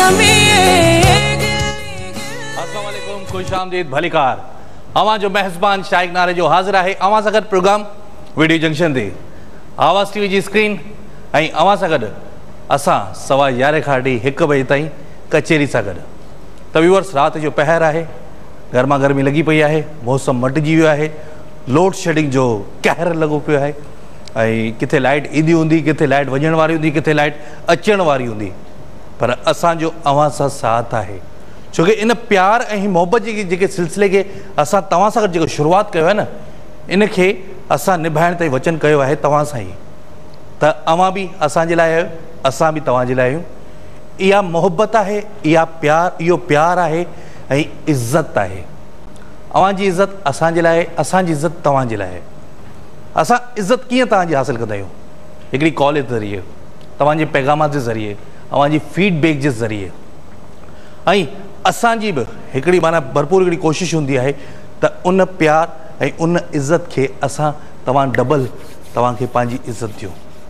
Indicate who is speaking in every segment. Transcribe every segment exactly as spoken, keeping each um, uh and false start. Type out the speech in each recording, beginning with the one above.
Speaker 1: अस्सलाम वालेकुम, खुश आमदीद भलीकार। अवां जो मेहज़बान शाइक नारे जो हाज़िर है अवां सां गॾु प्रोग्राम वीडियो जंक्शन ते आवाज़ टीवी जी स्क्रीन ऐं अवां सां गॾु असां सवा यारहें खां वठी हिकु बजे ताईं कचेरी सां गॾु। त व्यूअर्स, राति जो पहर आहे, गर्मा गर्मी लगी पई आहे, मौसम मटिजी वियो आहे, लोड शेडिंग जो कहर लॻो पियो आहे ऐं किथे लाइट ईंदी हूंदी, किथे लाइट वञण वारी हूंदी, किथे लाइट अचण वारी हूंदी, पर असांजो अवां सां साथ आहे। छोकी इन प्यार ऐं मोहबत जे जेके सिलसिले खे असां तव्हां सां गॾु जेको शुरूआति कयो आहे न, इनखे असां निभाइण ताईं वचन कयो आहे तव्हां सां ई। त अवां बि असांजे लाइ आहियो, असां बि तव्हांजे लाइ आहियूं। इहा मोहबत आहे, इहा प्यार, इहो प्यार आहे ऐं इज़त आहे। अवां जी इज़त असांजे लाइ, असांजी इज़त तव्हांजे लाइ। असां इज़त कीअं तव्हांजी हासिलु कंदा आहियूं? हिकिड़ी कॉल जे ज़रिए, तव्हांजे पैगामात जे ज़रिए, अवांजी फीडबैक जे ज़रिए। ऐं असांजी बि हिकिड़ी माना भरपूर हिकिड़ी कोशिशि हूंदी आहे त उन प्यार ऐं उन इज़त खे असां तव्हां डबल तव्हांखे पंहिंजी इज़त ॾियो।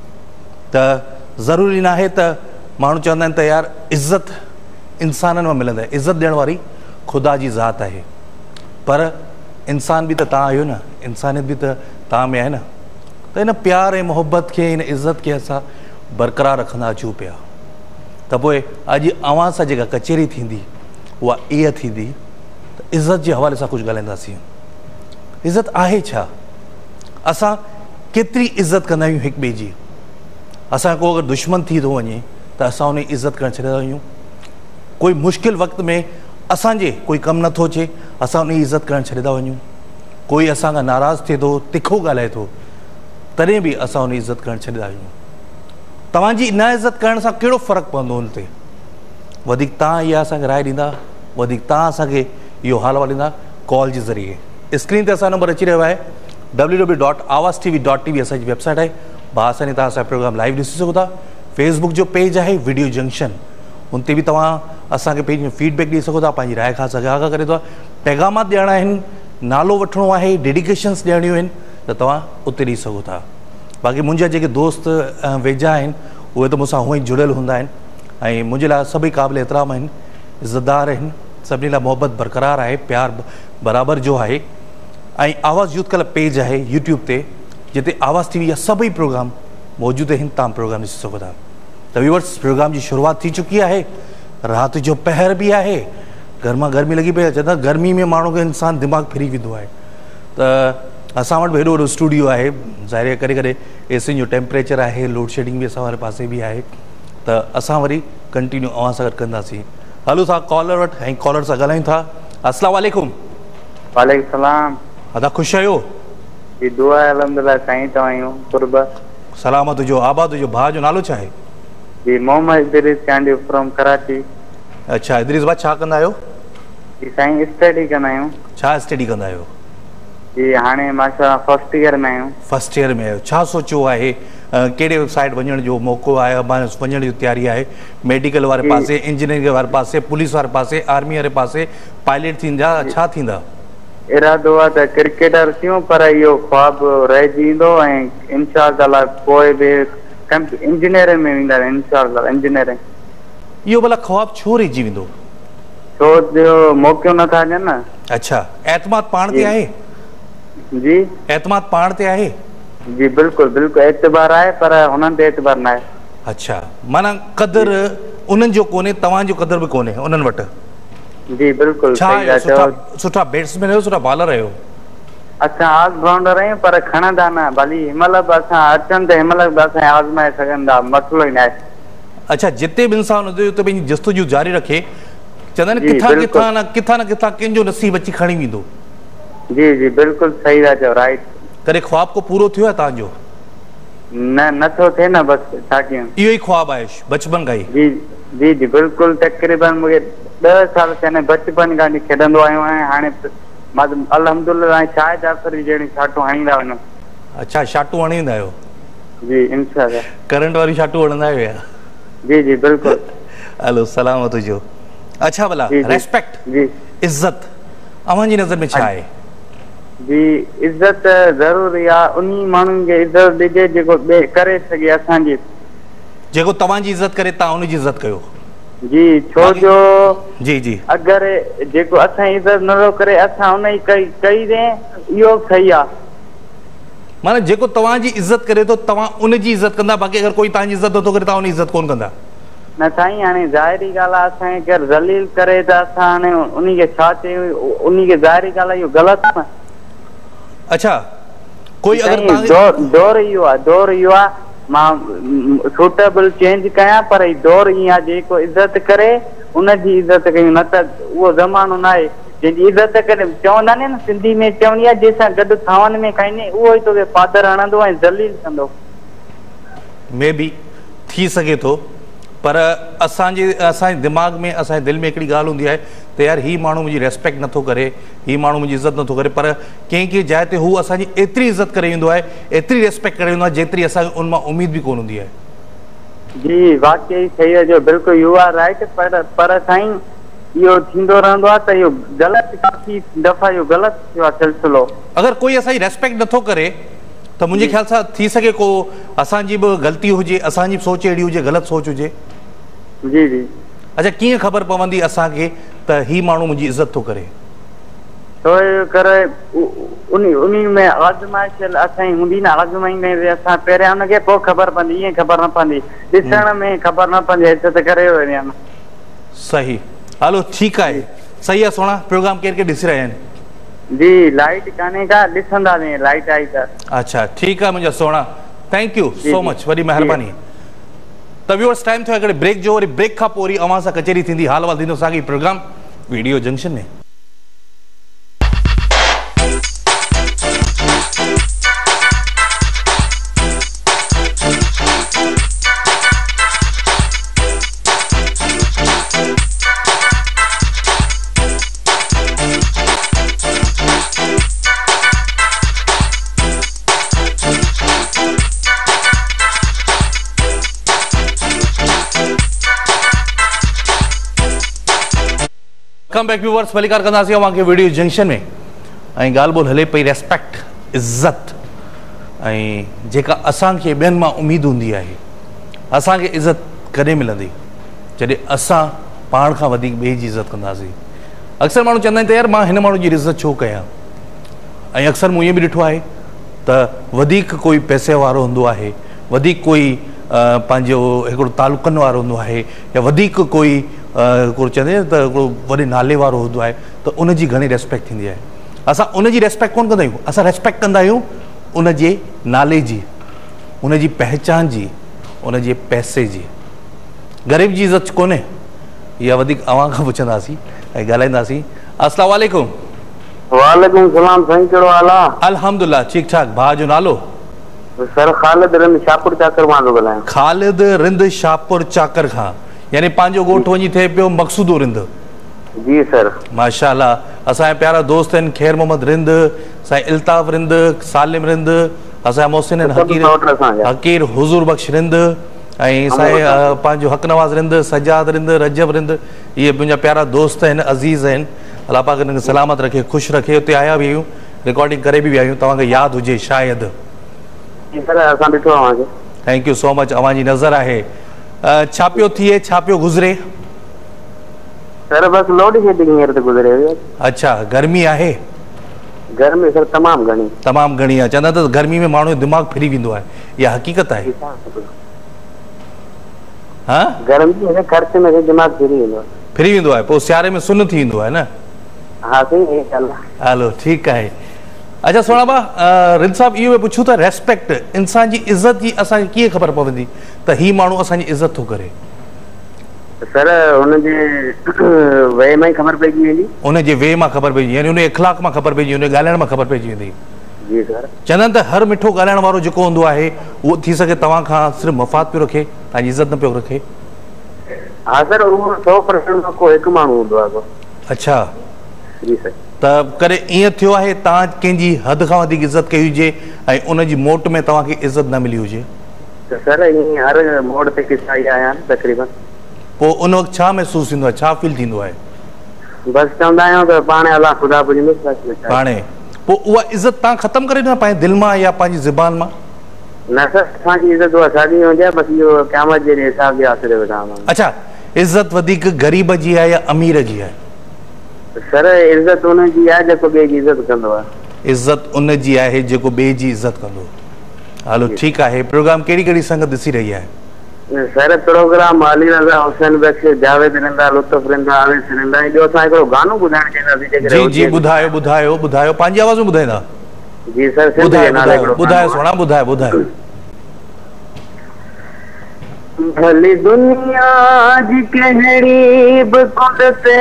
Speaker 1: त ज़रूरी न आहे त माण्हू चवंदा आहिनि त यार इज़त इंसाननि में मिलंदी आहे, इज़त ॾियण वारी ख़ुदा जी ज़ात आहे। पर इंसान बि त तव्हां आहियो न, इंसानियत बि त तव्हां में आहे न। त इन प्यार ऐं मोहबत खे, इन इज़त खे असां बरक़रार रखंदा अचूं पिया। त पोइ अॼु अवां सां जेका कचेरी थींदी उहा इहा थींदी त इज़त जे हवाले सां कुझु ॻाल्हाईंदासीं। इज़त आहे छा? असां केतिरी इज़त कंदा आहियूं हिक ॿिए जी? असां को अगरि दुश्मन थी थो वञे त असां उन जी इज़त करणु छॾंदा आहियूं। कोई मुश्किल वक़्त में असांजे कोई कमु नथो अचे, असां उन जी इज़त करणु छॾे था वञूं। कोई असां खां नाराज़ थिए थो, तिखो ॻाल्हाए थो, तॾहिं बि असां उन जी इज़त करणु छॾे था वञूं। तव्हांजी न इज़त करण सां कहिड़ो फ़र्क़ु पवंदो हुन ते? वधीक तव्हां इहा असांखे राय ॾींदा, वधीक तव्हां असांखे इहो हाल अहिवालु ॾींदा कॉल जे ज़रिए। स्क्रीन ते असांजो नंबर अची रहियो आहे, W W dot Awaz TV dot TV असांजी वेबसाइट आहे। बासानी तव्हां असांजो प्रोग्राम लाइव ॾिसी सघो था। फेसबुक जो पेज आहे वीडियो जंक्शन, उन ते बि तव्हां असांखे पेज में फीडबैक ॾेई सघो था, पंहिंजी राय खां असांखे आगाह करे थो। पैगामात ॾियणा आहिनि, नालो वठिणो आहे, डेडिकेशन्स ॾियणियूं आहिनि, त तव्हां उते ॾेई सघो था। बाक़ी मुंहिंजा जेके दोस्त वेझा आहिनि उहे त मूंसां हूअं ई जुड़ियल हूंदा आहिनि ऐं मुंहिंजे लाइ सभई क़ाबिल एतिराम आहिनि, इज़तदार आहिनि, सभिनी लाइ मोहबत बरक़रार आहे, प्यार बराबरि जो आहे। ऐं आवाज़ यूथ क्लब पेज आहे यूट्यूब ते, जिते आवाज़ टीवी जा सभई प्रोग्राम मौजूदु आहिनि, तव्हां प्रोग्राम ॾिसी सघो था। त व्यूअर्स, प्रोग्राम जी शुरूआति थी चुकी आहे, राति जो पहर बि आहे, गर्मा गर्मी लॻी पई आहे। चवंदा गर्मी में माण्हू खे इंसानु दिमाग़ु फिरी वेंदो आहे। त असां वटि बि हेॾो वॾो स्टूडियो आहे, ज़ाहिर करे करे एसियुनि जो टेम्परेचर आहे, लोड शेडिंग बि असां वारे पासे बि आहे। त असां वरी कंटिन्यू अवां सां गॾु कंदासीं। हलो था कॉलर वटि ऐं कॉलर सां ॻाल्हायूं था। अस्सलाम वालेकुम।
Speaker 2: वालेकुम सलाम।
Speaker 1: अदा ख़ुशि आहियो?
Speaker 2: जी दुआ आहे, अल्हम्दुलिल्लाह साईं। तव्हां कुर्ब
Speaker 1: सलामत हुजो, आबाद हुजो। भाउ जो नालो छा आहे?
Speaker 2: जी मोहम्मद इदरीस कांडी फ्रॉम कराची।
Speaker 1: अच्छा इदरीस भाउ, छा कंदा आहियो?
Speaker 2: जी साईं स्टडी कंदा आहियूं।
Speaker 1: छा स्टडी कंदा आहियो?
Speaker 2: जी हाणे माशा फर्स्ट ईयर में आहियूं।
Speaker 1: फर्स्ट ईयर में आहियो। छा सोचियो आहे, कहिड़े साइड वञण जो मौक़ो आहे, वञण जी तयारी आहे? मेडिकल वारे पासे, इंजीनियरिंग वारे पासे, पुलिस वारे पासे, आर्मी वारे पासे, पायलट थींदा, छा थींदा?
Speaker 2: इरादो आहे त क्रिकेटर थियूं, पर इहो ख्वाब रहिजी वेंदो ऐं इंशाअल्लाह पोइ बि इंजीनियरिंग में वेंदा इंशाअल्लाह। इंजीनियरिंग
Speaker 1: इहो भला ख्वाब छो रहिजी वेंदो?
Speaker 2: छो जो मौक़ो नथा ॾियनि न।
Speaker 1: अच्छा, एतमाद पाण ते आहे?
Speaker 2: जी
Speaker 1: एतमाद पाण ते आहे?
Speaker 2: जी बिल्कुलु बिल्कुलु एतबार आहे, पर हुननि ते एतबार न आहे। अच्छा,
Speaker 1: माना क़दुरु उन्हनि जो कोन्हे, तव्हांजो क़दुरु बि कोन्हे उन्हनि वटि?
Speaker 2: जी बिल्कुलु।
Speaker 1: छा सुठा सुठा बैट्समैन आहियो, सुठा बॉलर आहियो?
Speaker 2: असां ऑलराउंडर आहियूं, पर खणंदा न, भली हिनमहिल बि असां अचनि त हिनमहिल बि असां आज़माए सघंदा, मसइलो ई न आहे।
Speaker 1: अच्छा, जिते बि इंसानु हुजे उते पंहिंजी जस्तजू जारी रखे, चवंदा आहिनि किथां किथां न किथां न किथां कंहिंजो नसीब अची खणी वेंदो।
Speaker 2: जी जी बिल्कुलु सही था चओ, राइट।
Speaker 1: कॾहिं ख्वाब को पूरो थियो आहे तव्हांजो?
Speaker 2: न नथो थिए न, बसि छा कयूं।
Speaker 1: इहो ई ख्वाब आहे बचपन खां ई?
Speaker 2: जी जी जी बिल्कुलु। तक़रीबन मूंखे ॾह साल थिया आहिनि, बचपन खां खेॾंदो आहियो आहियां। हाणे मां अल्हम्दुलिल्लाह शाहिद जाफ़री जहिड़ी शाटूं हणींदा वञूं।
Speaker 1: अच्छा, शाटूं हणींदा आहियो?
Speaker 2: जी इंशाअल्लाह।
Speaker 1: करंट वारी शाटूं हणंदा आहियो या?
Speaker 2: जी जी बिल्कुलु।
Speaker 1: हलो सलामत हुजो। अच्छा भला रेस्पेक्ट,
Speaker 2: जी
Speaker 1: इज़त अव्हांजी नज़र में छा आहे?
Speaker 2: जी इज़त ज़रूरी आहे, उन्ही माण्हुनि खे इज़त ॾिजे जेको ॿिए करे सघे असांजी,
Speaker 1: जेको तव्हांजी इज़त करे तव्हां उनजी इज़त कयो।
Speaker 2: जी छो जो
Speaker 1: जी जी
Speaker 2: अगरि जेको असां इज़त नथो करे असां हुन जी कई कई दे इहो सही आहे।
Speaker 1: माना जेको तव्हांजी इज़त करे थो तव्हां उनजी इज़त कंदा, बाक़ी अगरि कोई तव्हांजी इज़त नथो करे तव्हां उनजी इज़त कोन कंदा।
Speaker 2: न साईं हाणे ज़ाहिरी ॻाल्हि आहे असांखे केरु ज़लील करे त असां हाणे उन खे छा चयूं, उन खे ज़ाहिरी ॻाल्हि आहे इहो ग़लति आहे न।
Speaker 1: अच्छा कोई अगरि
Speaker 2: दौर दौर इहो आहे दौर इहो आहे मां सूटेबल चेंज कयां पर ही दौर ईअं आहे जेको इज़त करे उनजी इज़त कयूं, न त उहो ज़मानो न आहे जंहिंजी इज़त करे चवंदा न सिंधी में चवणी आहे जंहिंसां गॾु थावनि में खाईंदे उहो ई तोखे पादर हणंदो ऐं ज़लील कंदो।
Speaker 1: मे बी थी सघे थो, पर असांजे असांजे दिमाग़ में असांजे दिलि में हिकिड़ी ॻाल्हि हूंदी आहे त यार हीउ माण्हू मुंहिंजी रेस्पेक्ट नथो करे, हीउ माण्हू मुंहिंजी इज़त नथो करे, पर कंहिं कंहिं जाइ ते हू असांजी एतिरी इज़त करे ईंदो आहे, एतिरी रेस्पेक्ट करे ईंदो आहे जेतिरी असांखे उन मां उमेद बि कोन हूंदी आहे।
Speaker 2: जी वाकई सही आहे जो बिल्कुलु यू आर राइट, पर पर साईं इहो थींदो रहंदो आहे त इहो ग़लति काफ़ी दफ़ा इहो ग़लति थियो आहे सिलसिलो।
Speaker 1: अगरि कोई असांजी रेस्पेक्ट नथो करे त मुंहिंजे ख़्याल सां थी सघे को असांजी बि ग़लती हुजे, असांजी बि सोच अहिड़ी हुजे, ग़लति सोच हुजे।
Speaker 2: जी जी
Speaker 1: अच्छा कीअं ख़बर पवंदी असांखे त हीउ माण्हू मुंहिंजी इज़त थो करे?
Speaker 2: छो करे उन उन में आज़माइश असांजी हूंदी न, आज़माई में असां पहिरियां हुनखे पोइ ख़बर पवंदी, ईअं ख़बर न पवंदी, ॾिसण में ख़बर न पवंदी इज़त करे वञा न।
Speaker 1: सही, हलो ठीकु आहे, सही आहे सोना। प्रोग्राम केरु केरु ॾिसी रहिया आहिनि?
Speaker 2: जी लाइट कान्हे का, ॾिसंदासीं लाइट आई त।
Speaker 1: अच्छा ठीकु आहे मुंहिंजा सोना, थैंक यू सो मच, वॾी महिरबानी। त व्यूअर्स टाइम थियो हिकिड़े ब्रेक जो, वरी ब्रेक खां पोइ वरी अवां सां कचहरी थींदी, हाल वाल थींदो असांखे प्रोग्राम वीडियो जंक्शन में। कम बैक व्यूअर्स, भलीकार कंदासीं अवांखे वीडियो जंक्शन में। ऐं ॻाल्हि ॿोल हले पई रेस्पेक्ट, इज़त, ऐं जेका असांखे ॿियनि मां उमेद हूंदी आहे, असांखे इज़त कॾहिं मिलंदी जॾहिं असां पाण खां वधीक ॿिए जी इज़त कंदासीं। अक्सर माण्हू चवंदा आहिनि त यार मां हिन माण्हू जी इज़त छो कयां, ऐं अक्सर मूं इएं बि ॾिठो आहे त वधीक कोई पैसे वारो हूंदो आहे, वधीक कोई पंहिंजो हिकिड़ो तालुकनि वारो हूंदो आहे, या वधीक कोई को चवंदे त हिकिड़ो वॾे नाले वारो हूंदो आहे त उनजी घणी रेस्पेक्ट थींदी आहे। असां उनजी रेस्पेक्ट कोन कंदा आहियूं, असां रेस्पेक्ट कंदा आहियूं उनजे नाले जी, उनजी पहचान जी, उनजे पैसे जी। ग़रीब जी इज़त कोन्हे, इहा वधीक अवां खां पुछंदासीं ऐं ॻाल्हाईंदासीं। अस्सलाम वालेकुम।
Speaker 2: वालेकुम सलाम साईं, कहिड़ो हाल आहे?
Speaker 1: अल्हम्दुलिल्लाह ठीक ठाक। भाउ जो नालो?
Speaker 2: सर ख़ालिद रिंद शाहपुर चाकर मां थो ॻाल्हायां।
Speaker 1: ख़ालिद रिंद शाहपुर चाकर खां, यानी पंहिंजो ॻोठु वञी थिए पियो मक़सूदो रिंद।
Speaker 2: जी सर
Speaker 1: माशाअल्लाह। असांजा प्यारा दोस्त आहिनि ख़ैर मोहम्मद रिंद, साईं इल्ताफ़ रिंद, सालिम रिंद, असांजा मोहसिन आहिनि हकीर हकीर हुज़ूर बख़्श रिंद, ऐं साईं पंहिंजो हक़ नवाज़ रिंद, सजाद रिंद, रजब रिंद। इहे मुंहिंजा प्यारा दोस्त आहिनि, अज़ीज़ आहिनि। अल्लाह पाक हिनखे सलामत रखे, ख़ुशि रखे। उते आया बि आहियूं, रिकॉर्डिंग करे बि विया आहियूं, तव्हांखे यादि हुजे शायदि। थैंक यू सो मच, अवांजी नज़र आहे। छा पियो थिए, छा पियो गुज़रे?
Speaker 2: सर बस लोड शेडिंग हींअर त गुज़रे वियो।
Speaker 1: अच्छा, गर्मी आहे?
Speaker 2: गर्मी सर तमामु घणी
Speaker 1: तमामु घणी आहे। चवंदा त गर्मी में माण्हू जो दिमाग़ फिरी वेंदो आहे, इहा हक़ीक़त आहे? हा,
Speaker 2: गर्मी में ख़र्च में दिमाग़ फिरी वेंदो आहे।
Speaker 1: फिरी वेंदो आहे, पोइ सियारे में सुन थी वेंदो आहे न?
Speaker 2: हा सही ॻाल्हि।
Speaker 1: हलो ठीकु आहे। अच्छा सोना बा, रिंद साहब इहो पुछूं त रेस्पेक्ट, इंसान जी इज़त जी असांखे कीअं ख़बर पवंदी त हीउ माण्हू असांजी इज़त थो करे?
Speaker 2: सर हुनजे वे मां ई ख़बर पइजी वेंदी।
Speaker 1: उनजे वे मां ख़बर पइजी, यानी उन इख़लाक़ मां ख़बर पइजी, उन ॻाल्हाइण मां ख़बर पइजी वेंदी।
Speaker 2: जी सर।
Speaker 1: चवंदा आहिनि त हर मिठो ॻाल्हाइण वारो जेको हूंदो आहे उहो थी सघे तव्हां खां सिर्फ़ु मफ़ाद पियो रखे, तव्हांजी इज़त न पियो रखे।
Speaker 2: हा सर, उहो सौ परसेंट खां को हिकु माण्हू हूंदो आहे। अच्छा जी सर। त
Speaker 1: कॾहिं ईअं थियो आहे तव्हां कंहिंजी हद खां वधीक इज़त कई हुजे ऐं उनजी मोट में तव्हांखे इज़त न मिली हुजे?
Speaker 2: त सर ईअं हर मोड़ ते किसा ई आया आहिनि तक़रीबन।
Speaker 1: पोइ उन वक़्तु छा महसूसु थींदो आहे, छा फील थींदो आहे?
Speaker 2: बसि चवंदा आहियूं त पाणे अलाह ख़ुदा पुॼंदुसि
Speaker 1: पाणे। पोइ उहा इज़त तव्हां ख़तमु करे ॾियो पंहिंजे दिलि मां या पंहिंजी ज़ुबान मां?
Speaker 2: न सर, असांजी इज़त उहा साॻी हुजे, बसि इहो क़यामत जे हिसाब जे आसिरे वेठा।
Speaker 1: अच्छा, इज़त वधीक गरीब जी आहे या अमीर जी आहे?
Speaker 2: सर इज़त उन जी आहे जेको ॿिए जी इज़त कंदो आहे।
Speaker 1: इज़त उन जी आहे जेको ॿिए जी इज़त कंदो। हलो ठीकु आहे। प्रोग्राम कहिड़ी कहिड़ी संगत ॾिसी रही आहे?
Speaker 2: सर प्रोग्राम अली रज़ा, हुसैन बख्श, जावेद रिंदा, लुत्फ़ रिंदा, आवेश रिंदा। ॿियो असां हिकिड़ो गानो ॿुधाइणु चाहींदासीं।
Speaker 1: जी जी ॿुधायो ॿुधायो ॿुधायो, पंहिंजी आवाज़ में ॿुधाईंदा?
Speaker 2: जी सर
Speaker 1: ॿुधायो ॿुधायो ॿुधायो सोना, ॿुधायो ॿुधायो।
Speaker 2: भली दुनिया जी कहिड़ी बि कुंड ते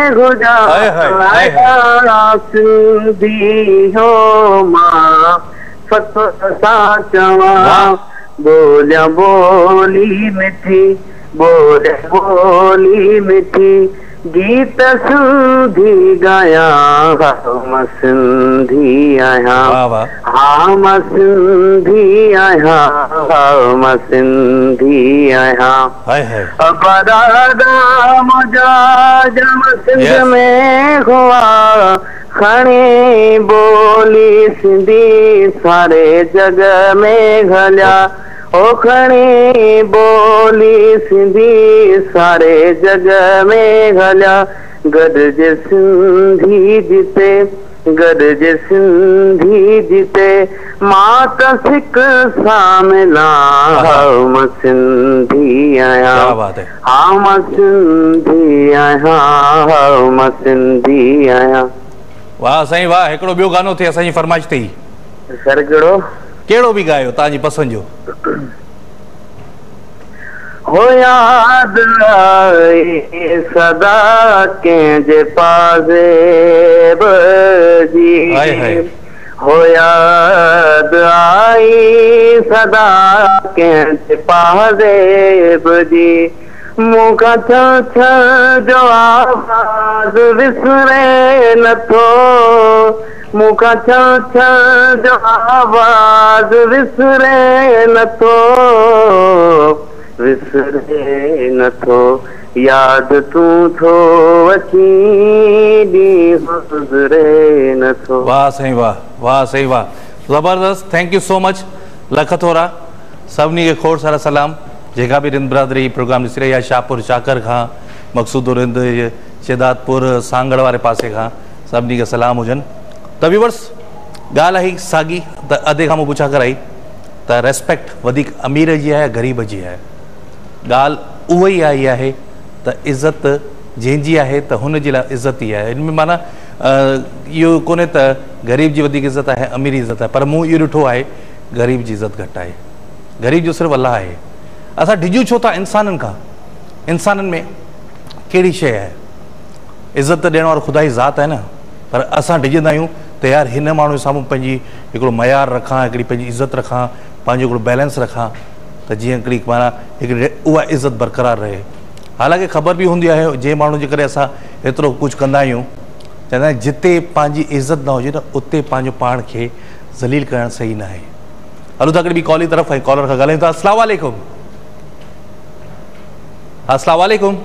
Speaker 2: गुज़ारा सिंधी हो मां फ़ख़्र सां चवां, बोलिया बोली मिठी, बोलिया बोली मिठी, गीत सिंधी गाया, मां सिंधी आहियां, हा मां सिंधी आहियां, मां सिंधी आहियां। परादा मुंहिंजा जम सिंध में हुआ, खणी बोली सिंधी सारे जग में घलिया, ओ खणी बोली सिंधी सारे जग में घलिया, गॾिज सिंधी जिते, गॾिज सिंधी जिते, मां त सिक सां मिलां, मां सिंधी आहियां, हा मां सिंधी आहियां, मां सिंधी आहियां।
Speaker 1: वाह साईं वाह। हिकिड़ो ॿियो गानो थिए असांजी फरमाइश ते ई।
Speaker 2: सर कहिड़ो?
Speaker 1: कहिड़ो बि गायो तव्हांजी पसंदि जो।
Speaker 2: हो याद आई सदा कंहिंजे पाज़ेब जी, हो याद आई सदा कंहिंजे पाज़ेब जी, मूंखां छल छल जो आवाज़ विसरे नथो, मूंखां छल छल जो आवाज़ विसरे नथो, विसरे नथो, याद तूं थो अची ॾींहुं गुज़रे नथो। वाह
Speaker 1: साईं वाह, वाह साईं वाह, ज़बरदस्त। Thank you so much. लख थोरा सभिनी खे खोड़ सारा सलाम। जेका बि रिंद बिरादरी प्रोग्राम ॾिसी रही आहे, शाहपुर चाकर खां, मक़सूदो रिंद, शिदातपुर, सांगड़ वारे पासे खां, सभिनी खे सलाम हुजनि। त व्यूअर्स ॻाल्हि आई साॻी, त अधे खां मूं पुछा कराई त रेस्पेक्ट वधीक अमीर जी आहे या ग़रीब जी आहे? ॻाल्हि उहा ई आई आहे त इज़त जंहिंजी आहे त हुन जे लाइ इज़त ई आहे। हिन में माना इहो कोन्हे त ग़रीब जी वधीक इज़त आहे, अमीर जी इज़त आहे, पर मूं इहो ॾिठो आहे ग़रीब जी इज़त घटि आहे। ग़रीब जो सिर्फ़ु अलाह आहे। असां डिॼूं छो था इंसाननि खां? इंसाननि में कहिड़ी शइ आहे? इज़त ॾियण वारो ख़ुदा जी ज़ात आहे न, पर असां डिॼंदा आहियूं त यार हिन माण्हू जे साम्हूं पंहिंजी हिकिड़ो मयार रखां, हिकिड़ी पंहिंजी इज़त रखां, पंहिंजो हिकिड़ो बैलेंस रखां, त जीअं हिकिड़ी माना हिकिड़ी उहा इज़त बरक़रार रहे। हालांकि ख़बर बि हूंदी आहे जंहिं माण्हू जे करे असां एतिरो कुझु कंदा आहियूं, चवंदा आहिनि जिते पंहिंजी इज़त न हुजे न उते पंहिंजो पाण खे ज़लील करणु सही न आहे। हलो त हिकिड़ी ॿी कॉल जी तरफ़, ऐं कॉलर खां ॻाल्हायूं था। अस्सलाम वालेकुम। अस्सलाम वालेकुम।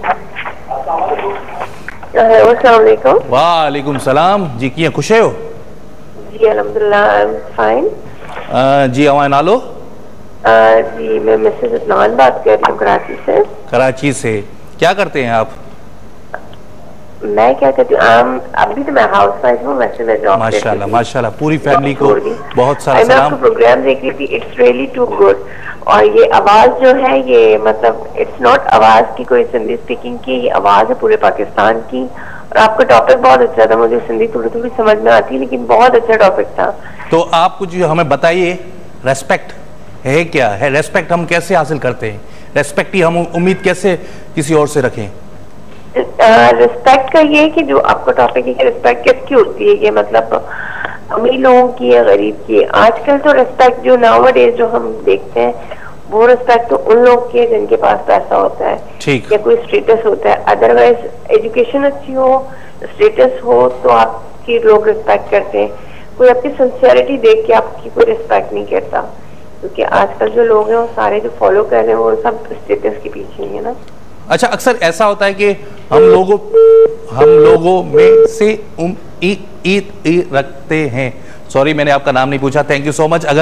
Speaker 1: वालेकुम सलाम। जी कीअं, ख़ुशि आहियो?
Speaker 3: जी अल्हम्दुलिल्लाह, आई एम फाइन।
Speaker 1: जी अवां नालो?
Speaker 3: जी मैं मिसेस अदनान बात कर रही हूँ कराची से।
Speaker 1: कराची से। क्या करते हैं आप?
Speaker 3: मैं क्या करती हूँ, अभी तो मैं हाउस वाइफ हूँ, वैसे मैं जॉब।
Speaker 1: माशाल्लाह माशाल्लाह, पूरी फैमिली को बहुत सारा सलाम।
Speaker 3: मैं आपका प्रोग्राम देख रही थी, इट्स रियली टू गुड। और ये आवाज जो है ये मतलब इट्स नॉट आवाज की कोई सिंधी स्पीकिंग की, ये आवाज है पूरे पाकिस्तान की। और आपका टॉपिक बहुत अच्छा था, मुझे सिंधी थोड़ी थोड़ी समझ में आती लेकिन बहुत अच्छा टॉपिक था।
Speaker 1: तो आप कुछ हमें बताइए, रेस्पेक्ट है क्या है? रेस्पेक्ट हम कैसे हासिल करते हैं? रेस्पेक्ट की हम उम्मीद कैसे किसी और से रखें?
Speaker 3: रिस्पेक्ट का ये कि जो आपका टॉपिक है कि रिस्पेक्ट किसकी होती है, ये मतलब अमीर लोगों की है, गरीब की है। आजकल तो रिस्पेक्ट जो नाउअडेज जो हम देखते हैं वो रिस्पेक्ट तो उन लोग की है जिनके पास पैसा होता है या कोई स्टेटस होता है। अदरवाइज एजुकेशन अच्छी हो, स्टेटस हो तो आपकी लोग रिस्पेक्ट करते हैं। कोई आपकी सिंसियरिटी देख के आपकी कोई रिस्पेक्ट नहीं करता, क्योंकि आजकल जो लोग हैं वो सारे जो फॉलो कर रहे हैं वो सब स्टेटस के पीछे ही है ना।
Speaker 1: अच्छा, अक्सर ऐसा होता है कि हम लोगों हम लोगों में से उम, ई, ई, ई रखते हैं। सॉरी मैंने आपका नाम नहीं पूछा, थैंक यू सो मच। अगर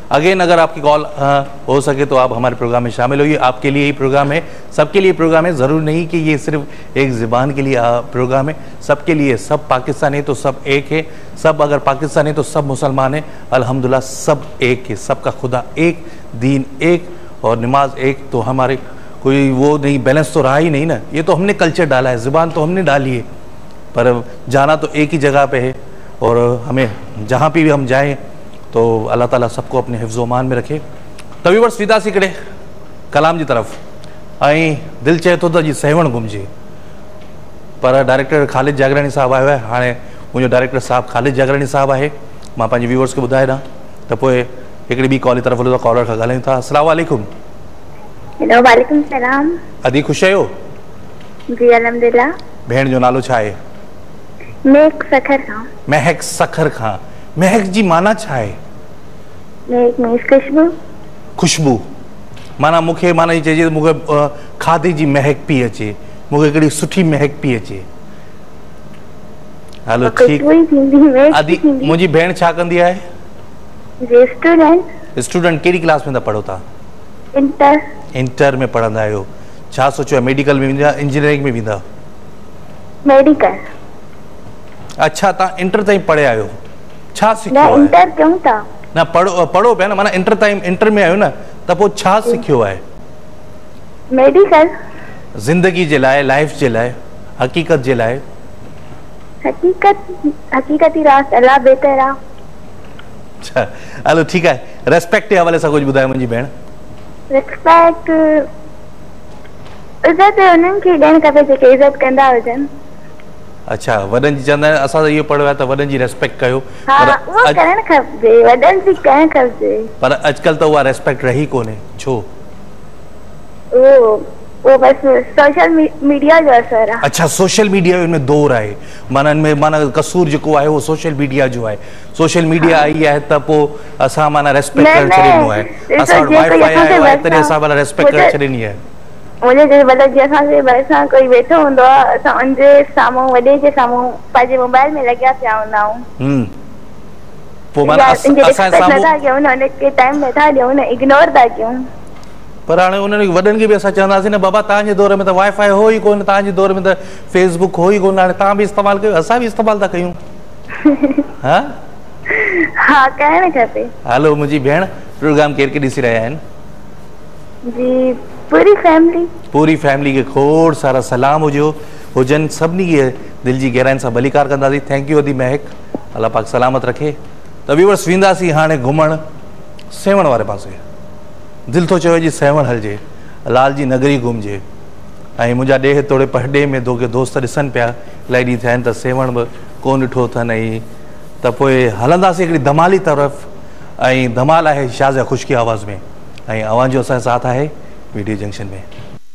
Speaker 1: अगेन अगर आपकी कॉल हो सके तो आप हमारे प्रोग्राम में शामिल होइए। आपके लिए ही प्रोग्राम है, सबके लिए प्रोग्राम है। ज़रूर नहीं कि ये सिर्फ एक ज़बान के लिए प्रोग्राम है, सबके लिए। सब पाकिस्तान है तो सब एक है, सब अगर पाकिस्तान है तो सब मुसलमान है। अल्हम्दुलिल्लाह सब एक है, सबका खुदा एक, दीन एक और नमाज एक। तो हमारे कोई वो नहीं, बैलेंस तो रहा ही नहीं ना। ये तो हमने कल्चर डाला है, ज़बान तो हमने डाली है, पर जाना तो एक ही जगह पे है। और हमें जहाँ पे भी हम जाएं तो अल्लाह ताला सबको अपने हिफ्ज़ मान में रखे। तभी वर्ष विदा सी करे कलाम जी तरफ़ ऐं दिल चाहे तो जी सेवण घुमजे, पर डायरेक्टर ख़ालिद जागरानी साहब आयो है। हाणे मुंहिंजो डायरेक्टर साहब ख़ालिद जागरानी साहब आहे। मां पंहिंजे व्यूअर्स खे ॿुधाए ॾियां त पोइ हिकिड़ी ॿी कॉल जी तरफ़ हलो, कॉलर खां ॻाल्हायूं था। अस्सलामु वालेकुम।
Speaker 4: हेलो, वालेकुम सलाम।
Speaker 1: अदी ख़ुशि आहियो?
Speaker 4: जी अल्हम्दुलिल्लाह।
Speaker 1: भेण जो नालो छा आहे?
Speaker 4: महक सखर खां।
Speaker 1: महक सखर खां। महक जी माना छा आहे?
Speaker 4: महक मीन्स खुशबू। खुशबू
Speaker 1: माना मूंखे माना ई चइजे मूंखे खाधे जी महक पई अचे, मूंखे हिकिड़ी सुठी महक पई अचे। हलो ठीकु। अदी मुंहिंजी भेण छा कंदी आहे?
Speaker 4: स्टूडेंट।
Speaker 1: स्टूडेंट कहिड़ी क्लास में था पढ़ो था?
Speaker 4: इंटर।
Speaker 1: इंटर में पढ़ंदा आहियो। छा सोचियो आहे, मेडिकल में वेंदा, इंजीनियरिंग में वेंदा?
Speaker 4: मेडिकल।
Speaker 1: अच्छा, तव्हां इंटर ताईं पढ़िया आहियो। छा सिखियो
Speaker 4: न
Speaker 1: आहे?
Speaker 4: इंटर क्यों था?
Speaker 1: न पढ़ो पढ़ो पिया न, माना इंटर ताईं इंटर में आहियो न, त पोइ छा सिखियो आहे?
Speaker 4: मेडिकल।
Speaker 1: ज़िंदगी जे लाइ, लाइफ जे लाइ, हक़ीक़त जे लाइ।
Speaker 4: हकीकत हकीकती रास्त अल्लाह बेहतर आहे।
Speaker 1: अच्छा हलो ठीकु आहे। रेस्पेक्ट जे हवाले सां कुझु ॿुधायो मुंहिंजी भेण।
Speaker 4: रिस्पेक्ट इज़त उन्हनि खे ॾियणु खपे जेके इज़त कंदा हुजनि।
Speaker 1: अच्छा, वॾनि जी चवंदा आहिनि असां त इहो पढ़ियो आहे त वॾनि जी रेस्पेक्ट कयो।
Speaker 4: हा, उहो करणु खपे, वॾनि जी करणु खपे।
Speaker 1: पर अॼुकल्ह त उहा रेस्पेक्ट रही कोन्हे। छो?
Speaker 4: वो वो बस सोशल मीडिया जो असर आहे।
Speaker 1: अच्छा, सोशल मीडिया में दौर आहे, माना इनमें माना कसूर जेको आहे उहो सोशल मीडिया जो आहे। सोशल मीडिया आई आहे त पोइ असां माना रेस्पेक्ट करे छॾिणो आहे। असां वटि वाईफाई आयो आहे तॾहिं असां माना रेस्पेक्ट करे छॾिणी आहे।
Speaker 4: मुझे जे मतलब जे असांजे भरिसां कोई वेठो हूंदो आहे, असां उनजे साम्हूं वॾे जे साम्हूं पंहिंजे मोबाइल में लॻिया पिया हूंदा आहियूं।
Speaker 1: हम्म पोइ माना असां साम्हूं
Speaker 4: नथा कयूं न, उनखे टाइम नथा ॾियूं न, इग्नोर था कयूं।
Speaker 1: पर हाणे उन्हनि वॾनि खे बि असां चवंदासीं न, बाबा तव्हांजे दौर में त वाईफाई हो ई कोन, तव्हांजे दौर में त फेसबुक हो ई कोन, हाणे तव्हां बि इस्तेमालु कयो, असां बि इस्तेमालु था कयूं। हा
Speaker 4: हा, करणु खपे।
Speaker 1: हलो मुंहिंजी भेण, प्रोग्राम केरु केरु ॾिसी रहिया आहिनि?
Speaker 4: जी पूरी फैमिली। पूरी
Speaker 1: फैमिली खे खोड़ सारा सलाम हुजो हुजनि, सभिनी खे दिलि जी गहराइनि सां भलीकार कंदासीं। थैंक यू अदी महक, अल्लाह पाक सलामत रखे। त व्यूअर्स वेंदासीं हाणे घुमणु सेवण वारे पासे। दिलि थो चवे जी सेवण हलिजे, लाल जी नगरी घुमिजे। ऐं मुंहिंजा ॾेह तोड़े पहडे में तोखे दोस्त ॾिसनि पिया, इलाही ॾींहं थिया आहिनि त सेवण बि कोन ॾिठो अथनि। ऐं त पोइ हलंदासीं हिकिड़ी धमाली तरफ़, ऐं धमाल आहे शाज़ ख़ुश की आवाज़ में, ऐं आवाज़ जो असांजो साथ आहे वीडियो जंक्शन में।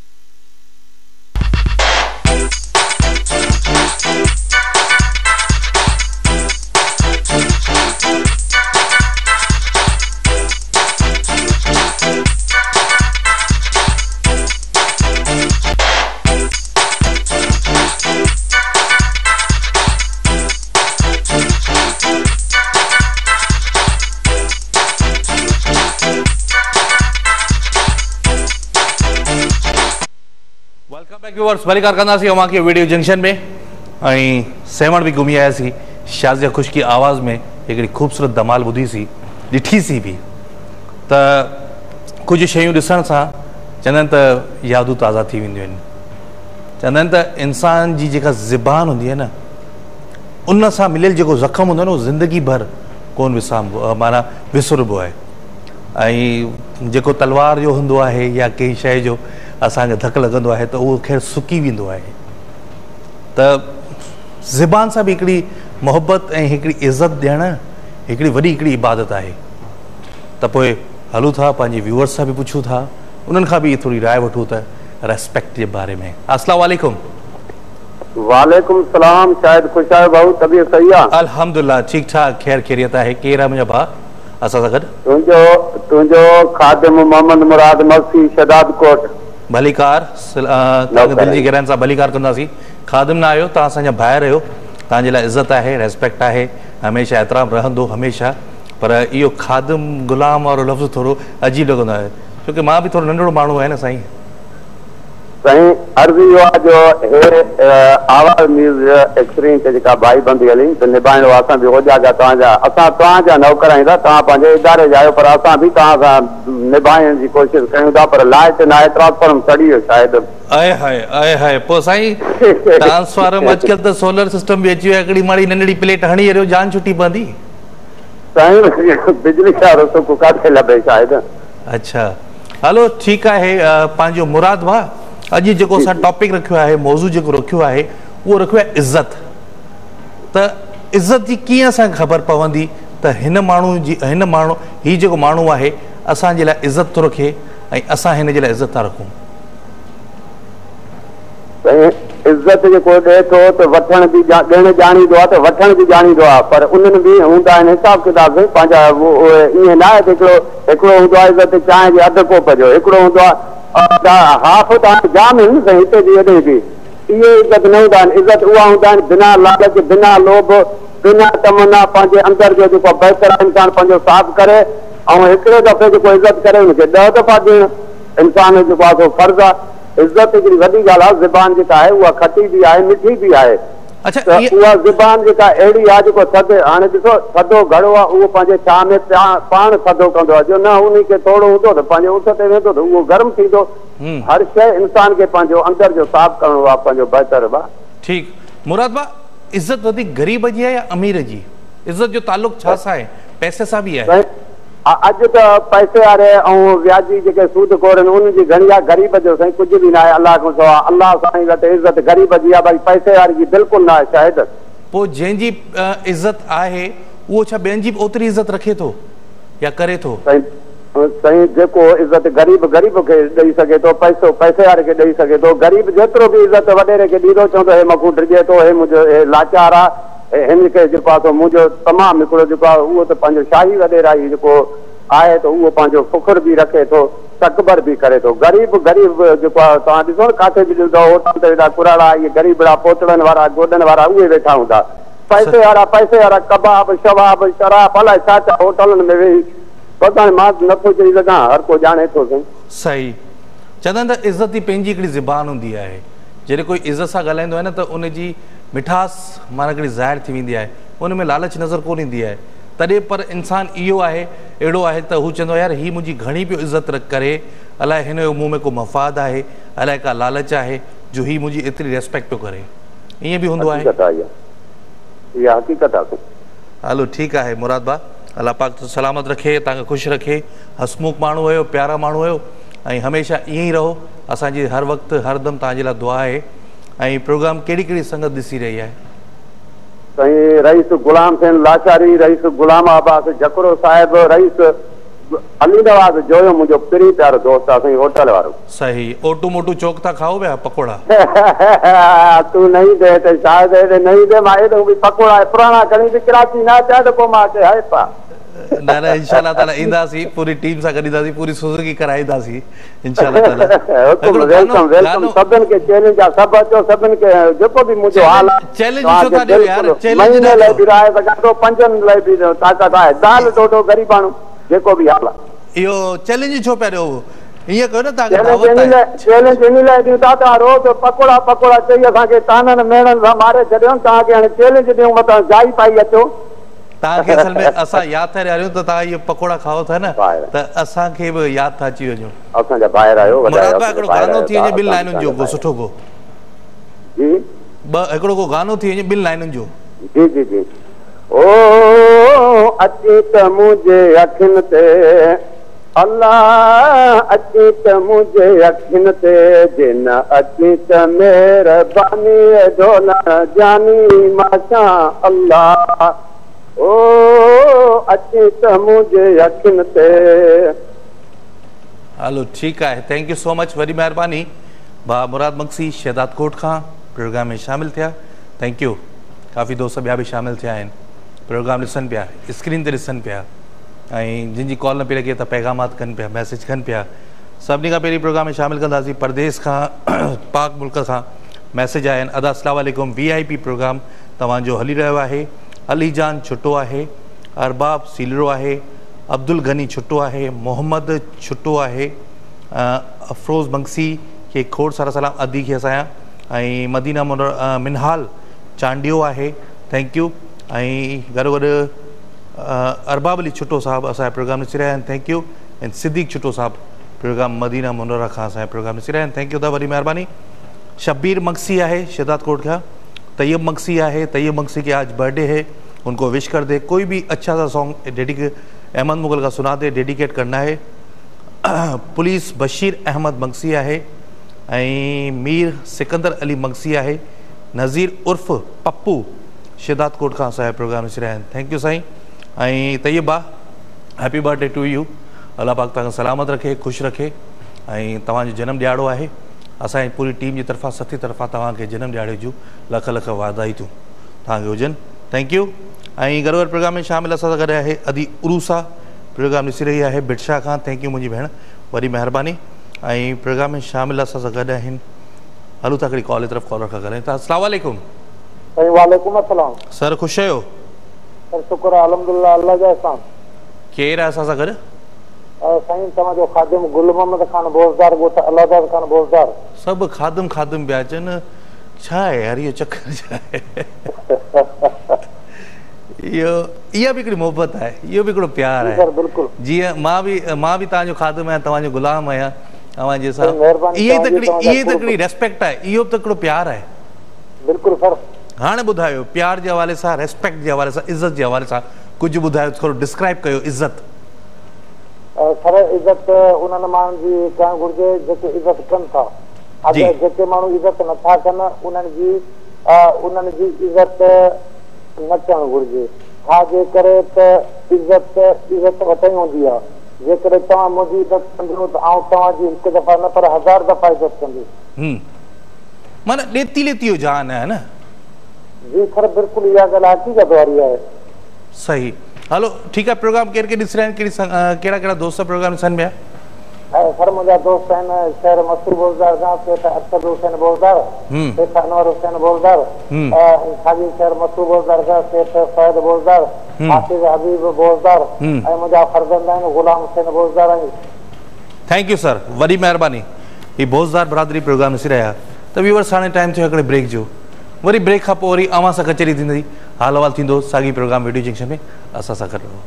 Speaker 1: व्यूअर्स भलीकार कंदासीं अवां खे वीडियो जंक्शन में, ऐं सेवण बि घुमी आयासीं। शाज़ ख़ुश की आवाज़ में हिकिड़ी ख़ूबसूरत धमाल ॿुधीसीं, ॾिठीसीं बि। त कुझु शयूं ॾिसण सां चवंदा आहिनि त यादूं ताज़ा थी वेंदियूं आहिनि। चवंदा आहिनि त इंसान जी जेका ज़बान हूंदी आहे न, उन सां मिलियल जेको ज़ख़्म हूंदो आहे न, उहो ज़िंदगी भर कोन विसामबो, माना विसरबो आहे। ऐं जेको तलवार जो हूंदो आहे या कंहिं शइ जो असांखे धकु लॻंदो आहे त उहो ख़ैरु सुकी वेंदो आहे। त ज़बान सां बि हिकिड़ी मोहबत ऐं हिकिड़ी इज़त ॾियणु हिकिड़ी वॾी हिकिड़ी इबादत आहे। त पोइ हलूं था, पंहिंजे व्यूअर्स सां बि पुछूं था, उन्हनि खां बि थोरी राय वठूं था रेस्पेक्ट जे बारे में। अस्सलाम वालेकुम।
Speaker 5: वालेकुम सलाम। शायद ख़ुश आहियो भाऊ, तबीयत सही आहे?
Speaker 1: अल्हम्दुलिल्लाह ठीकु ठाक, ख़ैर ख़ैरियत आहे। केरु आहे मुंहिंजा भाउ असां सां गॾु?
Speaker 5: तुंहिंजो तुंहिंजो ख़ादिम मोहम्मद मुराद मक्सी शदाद कोट।
Speaker 1: भलीकार, तव्हांखे दिलि जी गहराइनि सां भलीकार कंदासीं। ख़ादिम न आहियो, तव्हां असांजा ॿाहिरि आहियो, तव्हांजे लाइ इज़त आहे, रेस्पेक्ट आहे, हमेशह एतिराम रहंदो हमेशह। पर इहो खादिम ग़ुलाम वारो लफ़्ज़ थोरो अजीब लॻंदो आहे, छोकी मां बि थोरो नंढिड़ो माण्हू आहियां न साईं।
Speaker 5: साईं अर्ज़ी इहो आहे जो हे आवाज़ न्यूज़ एक्सपीरियन ते जेका भाई बंदी हली त निभाइण असां बि हो जा तव्हांजा असां तव्हांजा नौकर आहियूं था, तव्हां पंहिंजे इदारे जा आहियो, पर असां बि तव्हां सां निभाइण जी कोशिशि कयूं था, पर लाइट न आहे, ट्रांसफॉर्म सड़ी वियो शायदि।
Speaker 1: आए हाय आए हाय पोइ साईं ट्रांसफॉर्म अॼुकल्ह त सोलर सिस्टम बि अची वियो आहे, हिकिड़ी माड़ी नंढड़ी प्लेट हणी अहिड़ो जान छुटी पवंदी
Speaker 5: साईं, बिजली जा रुसो काथे लभे शायदि।
Speaker 1: अच्छा हलो ठीकु आहे। पंहिंजो मुराद भाउ अॼु जेको असां टॉपिक रखियो आहे, मौज़ू जेको रखियो आहे उहो रखियो आहे इज़त। त इज़त जी कीअं असांखे ख़बर पवंदी त हिन माण्हू जी हिन माण्हू हीउ जेको माण्हू आहे असांजे लाइ इज़त थो रखे ऐं असां हिन जे लाइ इज़त था रखूं?
Speaker 5: इज़त जेको ॾिए थो त वठण बि ॾियण ॼाणींदो आहे, त वठण बि ॼाणींदो आहे, पर उन्हनि बि हूंदा आहिनि हिसाब किताब पंहिंजा। ईअं न आहे त हिकिड़ो हिकिड़ो हूंदो आहे इज़त चांहि जे अधु कोप जो, हिकिड़ो हूंदो आहे हाफ़ तव्हां जाम आहिनि साईं हिते बि हेॾे बि। इहे इज़त न हूंदा आहिनि, इज़त उहा हूंदा आहिनि बिना लालच, बिना लोभ, बिना तमन्ना, पंहिंजे अंदरि जो जेको बहितर इंसान पंहिंजो साफ़ करे ऐं हिकिड़े दफ़े जेको इज़त करे हुनखे ॾह दफ़ा ॾियणु इंसान जेको आहे सो फर्ज़ु आहे। इज़त हिकिड़ी वॾी ॻाल्हि आहे, ज़बान जेका आहे उहा खटी बि आहे, मिठी बि आहे।
Speaker 1: अच्छा
Speaker 5: उहा ज़बान जेका अहिड़ी आहे जेको थधि, हाणे ॾिसो थधो घड़ो आहे उहो पंहिंजे छांव में पाण थधो कंदो आहे, जो न उन खे थोरो हूंदो त पंहिंजे उस ते वेंदो त उहो गर्म थींदो। हर शइ इंसान खे पंहिंजो अंदरि जो साफ़ करणो आहे, पंहिंजो बहितर आहे।
Speaker 1: ठीकु मुराद भाउ, इज़त वधीक ग़रीब जी आहे या अमीर जी? इज़त जो तालुक छा सां आहे? पैसे सां बि आहे?
Speaker 5: अॼु त पैसे वारे ऐं व्याजी जेके सूदखोर आहिनि उनजी घणी आहे, ग़रीब जो साईं कुझु बि न आहे। अलाह खां सवाइ अलाह साईं वटि इज़त ग़रीब जी आहे, भई पैसे वारे जी बिल्कुलु न आहे शायदि।
Speaker 1: पोइ जंहिंजी इज़त आहे उहो छा ॿियनि जी ओतिरी इज़त रखे थो या करे थो?
Speaker 5: साईं जेको इज़त ग़रीब ग़रीब खे ॾेई सघे थो, पैसो पैसे वारे खे ॾेई सघे थो, ग़रीब जेतिरो बि इज़त वॾेरे खे ॾींदो चवंदो हे मूंखां डिॼे थो, हे मुंहिंजो हे लाचार आहे, हिन खे जेको आहे सो मुंहिंजो तमामु हिकिड़ो जेको आहे उहो त पंहिंजो शाही वॾेरा ई जेको आहे त उहो पंहिंजो फ़ुख़ुर बि रखे थो, तकबर बि करे थो। ग़रीब ग़रीब जेको आहे तव्हां ॾिसो न काथे बि ॾिसंदो होटल ते वेठा कुराड़ा, इहे ग़रीबड़ा पोतड़नि वारा गोॾनि वारा उहे वेठा हूंदा, पैसे वारा पैसे वारा कबाब शवाब शराब अलाए छा छा होटलनि में वेही पता मां नथो चई सघां, हर को ॼाणे थो।
Speaker 1: सही चवंदा आहिनि त इज़त जी पंहिंजी हिकिड़ी ज़बान हूंदी आहे, जॾहिं कोई इज़त सां ॻाल्हाईंदो आहे न त उनजी मिठास माना हिकिड़ी ज़ाहिर थी वेंदी आहे, उन में लालच नज़र कोन ईंदी आहे। तॾहिं पर इंसान इहो आहे अहिड़ो आहे त हू चवंदो आहे यार हीअ मुंहिंजी घणी पियो इज़त करे, अलाए हिन जो मूं में को मफ़ाद आहे, अलाए का लालच आहे जो हीअ मुंहिंजी एतिरी रेस्पेक्ट पियो करे। ईअं बि हूंदो आहे। हलो ठीकु आहे मुराद भाउ, अलाह पाक तो सलामत रखे, तव्हांखे ख़ुशि रखे, हसमुख माण्हू हुयो, प्यारा माण्हू हुयो ऐं हमेशह ईअं ई रहो। असांजी हर वक़्तु हरदम तव्हांजे लाइ दुआ आहे। ऐं प्रोग्राम कहिड़ी कहिड़ी संगत ॾिसी रही आहे?
Speaker 5: साईं रईस गुलाम हुसैन लाचारी, रईस गुलाम अब्बास जकरो साहिब, रईस अली नवाज़ जोयो मुंहिंजो पिरी प्यारो दोस्त आहे साईं होटल वारो।
Speaker 1: सही ओटू मोटू चौक था खाओ पिया पकोड़ा?
Speaker 5: तू नहीं दे त शायद हेॾे नहीं दे, मां हेॾो बि पकोड़ा पुराणा खणी बि कराची न अचां त पोइ मां चए हाय पा
Speaker 1: न न इंशाल्लाह ताला ईंदासीं, पूरी टीम सां गॾु ईंदासीं, पूरी सुज़ुकी कराईंदासीं इंशाल्लाह ताला।
Speaker 5: वेलकम वेलकम सभिनि खे चैलेंज आहे, सभु अचो, सभिनि खे जेको बि मुंहिंजो हाल आहे
Speaker 1: चैलेंज छो था ॾियो यार? चैलेंज
Speaker 5: लाइ बि राहे सघां थो, पंजनि लाइ बि ताक़त आहे, दाल डोडो ग़रीबाणू जेको बि हाल आहे।
Speaker 1: इहो चैलेंज छो पिया ॾियो? ईअं कयो न
Speaker 5: तव्हांखे चैलेंज इन लाइ ॾियूं था तव्हां रोज़ पकोड़ा पकोड़ा चई असांखे ताननि मेणनि सां मारे छॾियो, तव्हांखे हाणे चैलेंज ॾियूं मथां जाई पाई अचो। तव्हांखे
Speaker 1: असल में असां यादि था रहियूं त तव्हां इहे पकोड़ा खाओ था न त असांखे बि यादि था अची वञो।
Speaker 5: असांजा ॿाहिरि आहियो
Speaker 1: हिकिड़ो गानो थी वञे ॿिनि लाइनुनि जो, को सुठो को
Speaker 5: जी
Speaker 1: ॿ हिकिड़ो को गानो थी वञे ॿिनि लाइनुनि जो।
Speaker 5: जी जी जी ओ अची त मुंहिंजे अखियुनि ते अल्लाह, अची त मुंहिंजे अखियुनि ते जिन अची त महिरबानी ढोल जानी माशा अल्लाह, ओ अची त मुंहिंजे अखियुनि ते। हलो
Speaker 1: ठीकु आहे, थैंक यू सो मच, वॾी महिरबानी। भाउ मुराद मक्सी शहदाद कोट खां प्रोग्राम में शामिलु थिया, थैंक यू। काफ़ी दोस्त ॿिया बि शामिलु थिया आहिनि, प्रोग्राम ॾिसनि पिया, स्क्रीन ते ॾिसनि पिया ऐं जिन जी कॉल न पई लॻे त पैगामात कनि पिया, मैसेज कनि पिया। सभिनी खां पहिरीं प्रोग्राम में शामिलु कंदासीं परदेस खां, पाक मुल्क खां मैसेज आया आहिनि। अदा अस्सलाम वालेकुम, वी आई पी प्रोग्राम तव्हांजो हली रहियो आहे, अली जान छुटो आहे, अरबाब सीलरो आहे, अब्दुल गनी छुट्टो आहे, मोहम्मद छुट्टो आहे, अफरोज़ बंक्सी खे खोड़ सारा सलाम अदी खे असांजा, ऐं मदीना मुनर मिनहाल चांडियो आहे, थैंक यू। ऐं गॾो गॾु अरबाब अली छुट्टो साहब असांजे प्रोग्राम ॾिसी रहिया आहिनि, थैंक यू। ऐं सिद्दीक़ छुट्टो साहब प्रोग्राम मदीना मुनरा खां असांजे प्रोग्राम ॾिसी रहिया आहिनि, थैंक यू दा वॾी महिरबानी। शब्बीर मक्सी आहे शिदात कोट का, तैयब मक्सी है, तैयब मक्सी के आज बर्थडे है, उनको विश कर दे। कोई भी अच्छा सा सॉन्ग डेडिकेट अहमद मुगल का सुना दे, डेडिकेट करना है। पुलिस बशीर अहमद मक्सी है, मीर सिकंदर अली मक्सी है, नज़ीर उर्फ पप्पू शिदात कोट का असांजे प्रोग्राम ॾिसी रहिया आहिनि, थैंक यू साईं। ऐं Taiba happy birthday to you, Allah पाक तव्हांखे सलामत रखे, ख़ुशि रखे। ऐं तव्हांजो जनम ॾियारो आहे, असांजी पूरी टीम जी तरफ़ां सथी तरफ़ां तव्हांखे जनम ॾियारे जूं लख लख वाधायूं तव्हांखे हुजनि, थैंक यू। ऐं गॾो गॾु प्रोग्राम में शामिल असां सां गॾु आहे अदी उरूसा, प्रोग्राम ॾिसी रही आहे बिटशा खां, थैंक यू मुंहिंजी भेण, वॾी महिरबानी। ऐं प्रोग्राम में शामिल असां सां गॾु आहिनि, हलो था हिकिड़ी कॉल जी तरफ़ कॉलर खां ॻाल्हायूं था। अस्सलाम वालेकुम।
Speaker 6: वालेकुम अस्सलाम
Speaker 1: सर, ख़ुशि आहियो?
Speaker 6: सर शुक्र आहे अल्हम्दुलिल्लाह, अल्लाह जा एहसान।
Speaker 1: केरु आहे असां सां गॾु?
Speaker 6: साईं तव्हांजो ख़ादिम गुल मोहम्मद ख़ान बोज़दार, ॻोठ अलादाद ख़ान बोज़दार।
Speaker 1: सभु ख़ादिम ख़ादिम पिया अचनि, छा आहे यार इहो चक्कर छा आहे? इहो इहा बि हिकिड़ी मोहबत आहे, इहो बि हिकिड़ो प्यारु आहे।
Speaker 6: बिल्कुलु,
Speaker 1: जीअं मां बि मां बि तव्हांजो ख़ादिम आहियां, तव्हांजो गुलाम आहियां, तव्हांजे सां इहा ई त हिकिड़ी इहा ई त हिकिड़ी रेस्पेक्ट आहे, इहो बि त हिकिड़ो प्यारु आहे।
Speaker 6: बिल्कुलु सर।
Speaker 1: हाणे ॿुधायो, प्यार जे हवाले सां, रेस्पेक्ट जे हवाले सां, इज़त जे हवाले सां कुझु ॿुधायो, थोरो डिस्क्राइब कयो इज़त।
Speaker 6: सर इज़त उन्हनि माण्हुनि जी करणु घुरिजे जेके इज़त कनि था, अगरि जेके माण्हू इज़त नथा कनि उन्हनि जी उन्हनि जी इज़त न करणु घुरिजे। छाजे करे त इज़त इज़त वठणी हूंदी आहे, जेकॾहिं तव्हां मुंहिंजी इज़त कंदो त आउं तव्हांजी हिकु दफ़ा न पर हज़ार दफ़ा इज़त कंदुसि।
Speaker 1: माना ॾेती लेती जो जान आहे न?
Speaker 6: जी सर, बिल्कुलु इहा ॻाल्हि हक़ीक़त वारी आहे।
Speaker 1: सही, हलो ठीकु आहे। प्रोग्राम केरु केरु ॾिसी रहिया आहिनि, कहिड़ी कहिड़ा कहिड़ा दोस्त प्रोग्राम ॾिसनि पिया?
Speaker 6: सर मुंहिंजा दोस्त आहिनि शहर मसूर बोज़दार खां, सेठ अरशद हुसैन बोज़दार, सेठ अनवर हुसैन बोज़दार, साॻी शहर मसूर बोज़दार खां सेठ फैद बोज़दार, हाफ़िज़ हबीब बोज़दार, ऐं मुंहिंजा फर्ज़ंद आहिनि गुलाम हुसैन बोज़दार आहिनि।
Speaker 1: थैंक यू सर, वॾी महिरबानी। ही बोज़दार बरादरी प्रोग्राम ॾिसी रहिया त व्यूअर्स, हाणे टाइम थियो हिकिड़े ब्रेक जो, वरी ब्रेक खां पोइ वरी अवां सां कचहरी थींदी, हाल अहवाल थींदो साॻी प्रोग्राम वीडियो जंक्शन में, असां सां गॾु रहो।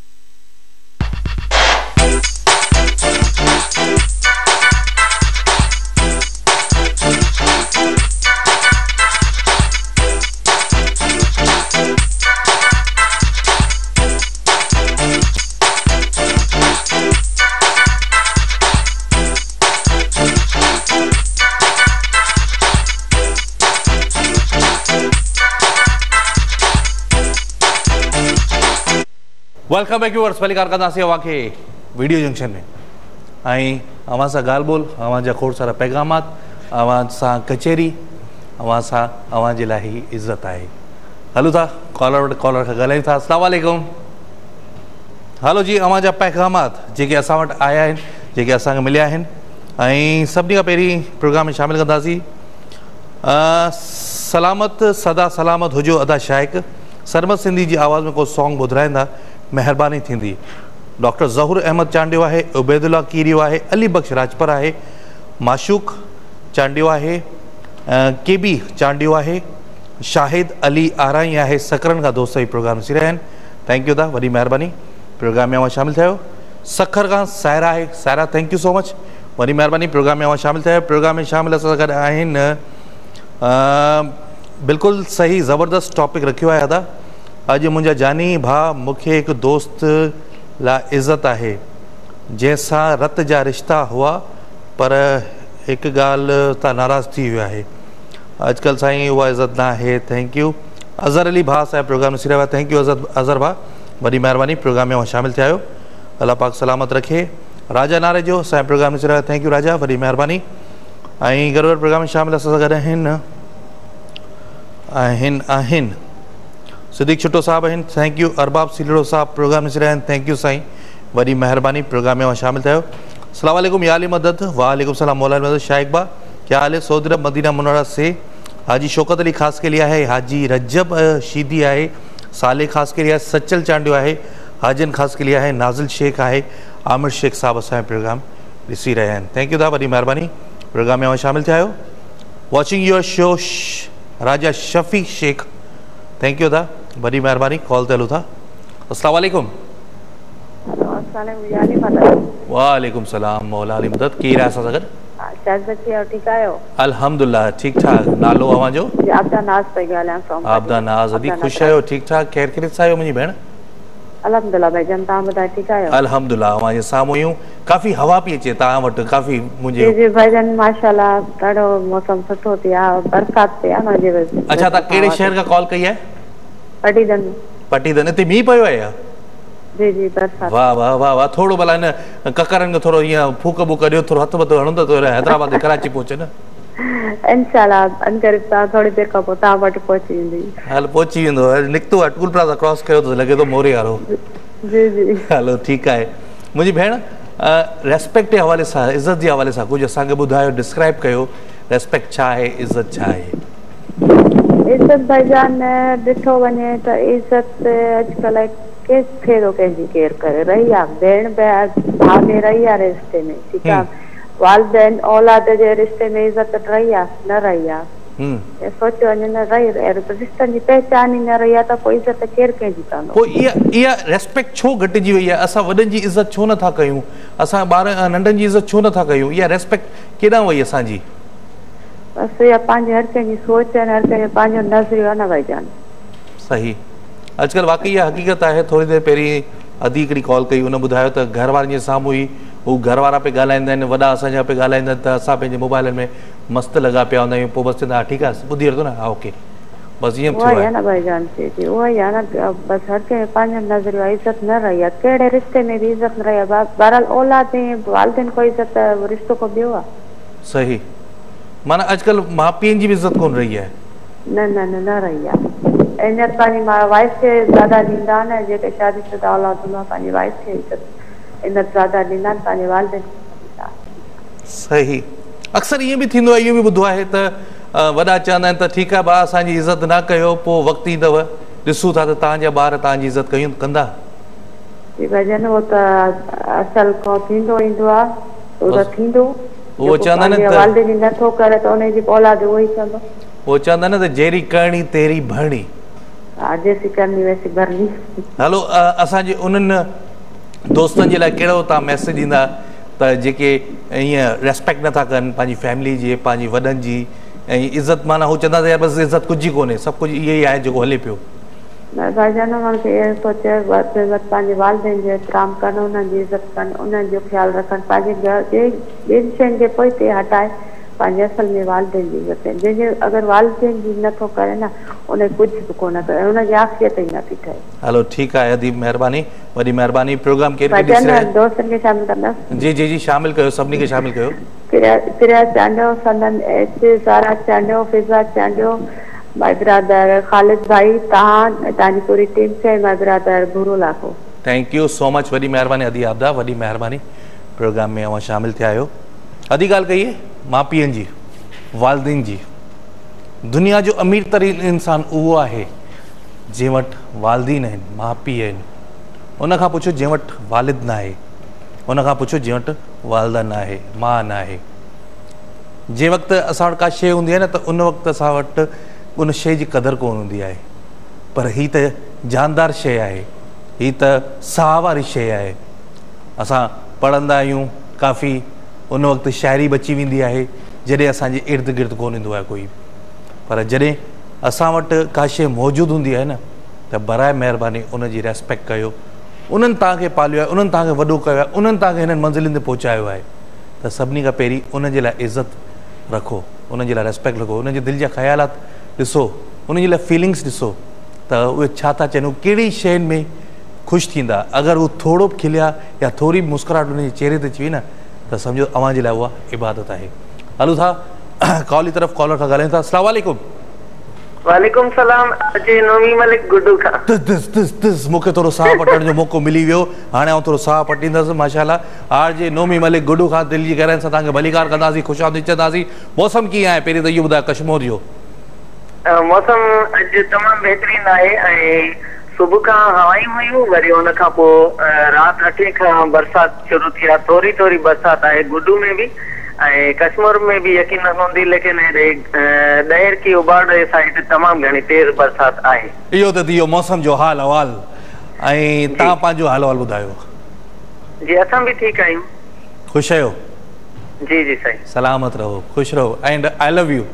Speaker 1: वेलकम बैक व्यूअर्स, भली कार कंदासीं अव्हां खे वीडियो जंक्शन में, ऐं अव्हां सां ॻाल्हि ॿोल, अव्हां जा खोड़ सारा पैगामात, अव्हां सां कचहरी, अव्हां सां अव्हां जे लाइ ई इज़त आहे। हलो था कॉलर वटि कॉलर खां ॻाल्हायूं था। अस्सलाम वालेकुम। हलो जी, अव्हां जा पैगामात जेके असां वटि आया आहिनि, जेके असांखे मिलिया आहिनि, ऐं सभिनी खां पहिरीं प्रोग्राम में शामिलु कंदासीं सलामत सदा सलामत हुजो अदा शाइक़, सरमत सिंधी जी आवाज़ में को सॉन्ग ॿुधाईंदा, महिरबानी थींदी। डॉक्टर ज़हूर अहमद चांडियो आहे, उबैदुल्ला कीरियो आहे, अली बख्श राजपर आहे, माशूक चांडियो आहे, के बी चांडियो आहे, शाहिद अली आराई आहे, सकरन खां दोस्त ही प्रोग्राम ॾिसी रहिया आहिनि, थैंक यू दा, वॾी महिरबानी। प्रोग्राम में अवां शामिलु थियो। सखर खां सायरा आहे, Saira thank you so much, वॾी महिरबानी। प्रोग्राम में अवां शामिलु थियो। प्रोग्राम में शामिलु असां सां गॾु आहिनि, बिल्कुलु सही ज़बरदस्त टॉपिक रखियो आहे अदा। अॼु मुंहिंजा जानी भाउ, मूंखे हिकु दोस्त लाइ इज़त आहे जंहिंसां रत जा रिश्ता हुआ, पर हिकु ॻाल्हि तां नाराज़ थी वियो आहे, अॼुकल्ह साईं उहा इज़त न आहे, थैंक यू। अज़हर अली भाउ असांजो प्रोग्राम ॾिसी रहिया, थैंक यू अज़हर अज़हर भाउ, वॾी महिरबानी। प्रोग्राम में शामिलु थिया आहियो, अल्लाह पाक सलामत रखे। राजा नारे जो असांजो प्रोग्राम ॾिसी रहिया, थैंक यू राजा, वॾी महिरबानी। ऐं गॾो गॾु प्रोग्राम में शामिलु असां सां गॾु आहिनि आहिनि आहिनि सिद्दीक़ छुट्टो साहब आहिनि, thank you. Arbab Seelro Sahab program ॾिसी रहिया आहिनि, थैंक यू साईं, वॾी महिरबानी। प्रोग्राम में शामिलु थियो। अस्सलाम वालेकुम या अली मदद। वालेकुम सलाम मौलाना मदद। शाइक बा क्या हाल है? सऊदी अरब मदीना मुनव्वरा से हाजी शौकत अली खास के लिए है, हाजी रजब शीदी है, साले ख़ासि के लिए आहे, सचल चांडियो आहे, हाजन ख़ासि के लिए आहे, नाज़िल शेख आहे, आमिर शेख साहब असांजो प्रोग्राम ॾिसी रहिया आहिनि। थैंक यू दा, वॾी महिरबानी प्रोग्राम में शामिल थिया आहियो। Watching your show Raja Shafi Sheikh, thank you दा, वॾी महिरबानी कॉल ते हलूं था। अस्सलाम वालेकुम। वालेकुम सलाम मौला अली मदद, केरु आहे असां सां गॾु?
Speaker 4: ठीक आयो?
Speaker 1: अल्हम्दुलिल्लाह ठीक ठाक। नालो अवां जो?
Speaker 4: आबदा नाज़ पई ॻाल्हायां फ्रॉम
Speaker 1: आबदा नाज़। अदी ख़ुश आहियो? ठीक ठाक। खैर ख़ैरियत सां आहियो मुंहिंजी भेण?
Speaker 4: अल्हम्दुलिल्लाह भाईजान, तव्हां ॿुधायो ठीक आहियो?
Speaker 1: अल्हम्दुलिल्लाह। अवां जे साम्हूं आहियूं, काफ़ी हवा पई अचे तव्हां वटि, काफ़ी मुंहिंजे।
Speaker 4: जी जी भाईजान माशाल्लाह, ॾाढो मौसम सुठो थी आहे, बरसात पई आहे मुंहिंजे वटि।
Speaker 1: अच्छा, तव्हां कहिड़े शहर खां कॉल कई आहे?
Speaker 4: पटीदन।
Speaker 1: पटीदन। हिते मींहुं पियो आहे?
Speaker 4: जी जी बरसात।
Speaker 1: वाह वाह वाह वाह। थोरो भला हिन ककरनि खे थोरो ईअं फूक वूक ॾियो, थोरो हथु वधो हणंदो त हैदराबाद ऐं कराची पहुचे न।
Speaker 4: इंशाल्लाह अनकरीब तव्हां थोरी देरि खां पोइ तव्हां वटि पहुची वेंदी।
Speaker 1: हल पहुची वेंदो, निकितो आहे टूल प्लाज़ा क्रॉस कयो त लॻे थो मोरे वारो।
Speaker 4: जी जी
Speaker 1: हलो ठीकु आहे। मुंहिंजी भेण, रेस्पेक्ट जे हवाले सां, इज़त जे हवाले सां कुझु असांखे ॿुधायो, डिस्क्राइब कयो, रेस्पेक्ट छा आहे, इज़त छा आहे?
Speaker 4: इज़त भाईजान ॾिठो वञे त इज़त अॼुकल्ह केरु थो कंहिंजी केयर करे रही आहे, भेण भाउ में रही आहे रिश्ते में, ठीकु आहे, वालदेन औलाद जे रिश्ते में इज़त रही आहे न रही आहे, सोचियो वञे न रही रिश्तनि जी पहचान ई न रही आहे त पोइ इज़त केरु कंहिंजी कंदो?
Speaker 1: पोइ इहा इहा रेस्पेक्ट छो घटिजी वई आहे? असां वॾनि जी इज़त छो नथा कयूं? असां ॿार नंढनि जी इज़त छो नथा कयूं? इहा रेस्पेक्ट केॾां वई असांजी?
Speaker 4: बसि इहा पंहिंजी हर कंहिंजी सोच आहे, हर कंहिंजो पंहिंजो नज़रियो आहे न भाईजान।
Speaker 1: सही। अॼुकल्ह वाक़ई इहा हक़ीक़त आहे। थोरी देरि पहिरीं अधी हिकिड़ी कॉल कई, उन ॿुधायो त घर वारनि जे साम्हूं ई हू घर वारा पे ॻाल्हाईंदा आहिनि, वॾा असांजा पे ॻाल्हाईंदा आहिनि त असां पंहिंजे मोबाइलनि में मस्तु लॻा पिया हूंदा आहियूं, पोइ बसि चवंदा ठीकु आहे ॿुधी वठो न, हा ओके, बसि ईअं थियो आहे न
Speaker 4: भाईजान। जी जी उहो ई आहे न, बसि हर कंहिं पंहिंजो नज़रियो आहे, इज़त न रही आहे, कहिड़े रिश्ते में बि इज़त न रही आहे। बहरहाल औलाद ऐं वालदेन कोई इज़त रिश्तो को ॿियो आहे।
Speaker 1: सही। माना अॼुकल्ह माउ पीउनि जी बि इज़त कोन रही आहे?
Speaker 4: न न न न रही आहे। अहमियत पंहिंजी वाइफ खे ज़्यादा ॾींदा आहिनि, जेके शादीशुदा औलाद हूंदो आहे पंहिंजी वाइफ खे इज़त इज़त ज़्यादा ॾींदा आहिनि, पंहिंजे वालदेन खे।
Speaker 1: सही। अक्सर ईअं बि थींदो आहे, इहो बि ॿुधो आहे त वॾा चवंदा आहिनि त ठीकु आहे भाउ असांजी इज़त न कयो, पोइ वक़्तु ईंदव ॾिसूं था त तव्हांजा ॿार तव्हांजी इज़त कयूं कंदा?
Speaker 4: जी भाईजान उहो त असल खां थींदो ईंदो आहे, उहो त थींदो।
Speaker 1: उहो चवंदा आहिनि
Speaker 4: वालदेन नथो करे त उनजी औलाद उहो ई कंदो।
Speaker 1: उहो चवंदा आहिनि त जहिड़ी करणी तेरी भरणी।
Speaker 4: हा, जैसी करनी वैसी भरनी। हलो,
Speaker 1: असांजे उन्हनि दोस्तनि जे लाइ कहिड़ो तव्हां मैसेज ॾींदा त जेके ईअं रेस्पेक्ट नथा कनि पंहिंजी फैमिली जी, पंहिंजी वॾनि जी, ऐं इज़त माना हू चवंदा त यार बसि इज़त कुझु ई कोन्हे, सभु कुझु इहो ई आहे जेको हले पियो?
Speaker 4: न भाईजान, उन्हनि खे इहो सोचे पंहिंजे वालदेन जो एतिराम कनि, उन्हनि जी इज़त कनि, उन्हनि जो ख़्यालु रखनि, पंहिंजे घर जे ॿियनि शयुनि खे पोइ ते हटाए पंहिंजे असल में वालदेन जी इज़त कनि। जंहिंजे अगरि वालदेन जी नथो करे न, उन कुझु बि कोन करे, उनजी आफ़ियत ई नथी ठहे। हलो
Speaker 1: ठीकु आहे अदी, महिरबानी, वॾी महिरबानी। प्रोग्राम केरु
Speaker 4: दोस्तनि खे शामिल कंदासीं?
Speaker 1: जी जी जी शामिल कयो, सभिनी खे शामिल कयो।
Speaker 4: प्रिया चांडियो, संदन H, Sara Chandio, Fiza Chandio, my brother Khalid भाई, तव्हां तव्हांजी पूरी टीम खे, माय ब्रदर भूरो लाखो।
Speaker 1: थैंक यू सो मच, वॾी महिरबानी अदी आबदा, वॾी महिरबानी प्रोग्राम में अवां शामिल थिया आहियो। अदी ॻाल्हि कई माउ पीउनि जी, वालदेन जी। दुनिया जो अमीर तरीन इंसानु उहो आहे जंहिं वटि वालदेन आहिनि, माउ पीउ आहिनि। उन खां पुछो जंहिं वटि वालिद न आहे, उन खां पुछो जंहिं वटि वालदा न आहे, माउ न आहे। जंहिं वक़्तु असां वटि का शइ हूंदी आहे न त उन वक़्तु असां वटि उन शइ जी क़दुरु कोन हूंदी आहे, पर हीअ त जानदार शइ आहे, हीअ त साह वारी शइ आहे। असां पढ़ंदा आहियूं काफ़ी, उन वक़्तु शाइरी बची वेंदी आहे जॾहिं असांजे इर्द गिर्द कोन ईंदो आहे कोई, पर जॾहिं असां वटि का शइ मौजूदु हूंदी आहे न त बराए महिरबानी उन जी रेस्पेक्ट कयो। उन्हनि तव्हांखे पालियो आहे, उन्हनि तव्हांखे वॾो कयो आहे, उन्हनि तव्हांखे हिननि मंज़िलुनि ते पहुचायो आहे, त सभिनी खां पहिरीं उन जे लाइ इज़त रखो, उन जे लाइ रेस्पेक्ट रखो, उन जे दिलि जा ख़्यालात ॾिसो, उन जे लाइ फीलिंग्स ॾिसो त उहे छा था चवनि, कहिड़ी शयुनि में ख़ुशि थींदा। अगरि उहे थोरो बि खिलिया या थोरी बि मुस्कुराहट उन जे चेहरे ते अची वई न त सम्झो अव्हां जे लाइ उहा इबादत आहे। हलूं था कॉल जी तरफ़, कॉलर खां ॻाल्हायूं था। अस्सलाम वालेकुम।
Speaker 7: वालेकुम सलाम। अजय नोमी मलिक गुड्डू खां।
Speaker 1: तिस तिस तिस तिस मूंखे थोरो साह पटण जो मौक़ो मिली वियो, हाणे आउं थोरो साह पटींदुसि माशाल्लाह। आर जे नोमी मलिक गुड्डू खां दिलि जी गहराइनि सां तव्हांखे भलीकार कंदासीं, ख़ुशामदीद चवंदासीं। मौसम कीअं आहे पहिरीं त इहो ॿुधायो कश्मीर जो?
Speaker 7: मौसम अॼु तमामु बहितरीन आहे ऐं सुबुह खां हवायूं हुयूं, वरी हुन खां पोइ राति अठे खां बरसाति शुरू थी आहे, थोरी थोरी बरसाति आहे गुडू में बि ऐं कश्मीर में भी यकीन न हूंदी, लेकिन ॾहेर की उबाड़ साइड तमाम घणी तेज बरसात आहे।
Speaker 1: इहो त इहो मौसम जो हाल अहवाल ऐं तव्हां पंहिंजो हाल अहवाल ॿुधायो।
Speaker 7: जी असां बि ठीकु आहियूं।
Speaker 1: ख़ुशि आहियो?
Speaker 7: जी जी साईं।
Speaker 1: सलामत रहो, ख़ुशि रहो and I love you.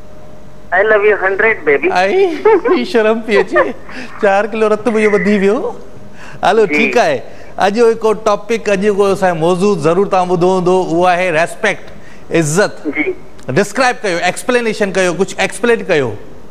Speaker 7: I love you hundred baby.
Speaker 1: आई शर्म पई अचे, चार किलो रत मुंहिंजो वधी वियो। हलो ठीकु आहे। अॼु हिकु टॉपिक, अॼु को असांजो मौज़ू ज़रूरु तव्हां ॿुधो हूंदो, उहो आहे रेस्पेक्ट, इज़त। डिस्क्राइब कयो, एक्सप्लेनेशन कयो, कुझु एक्सप्लेन कयो।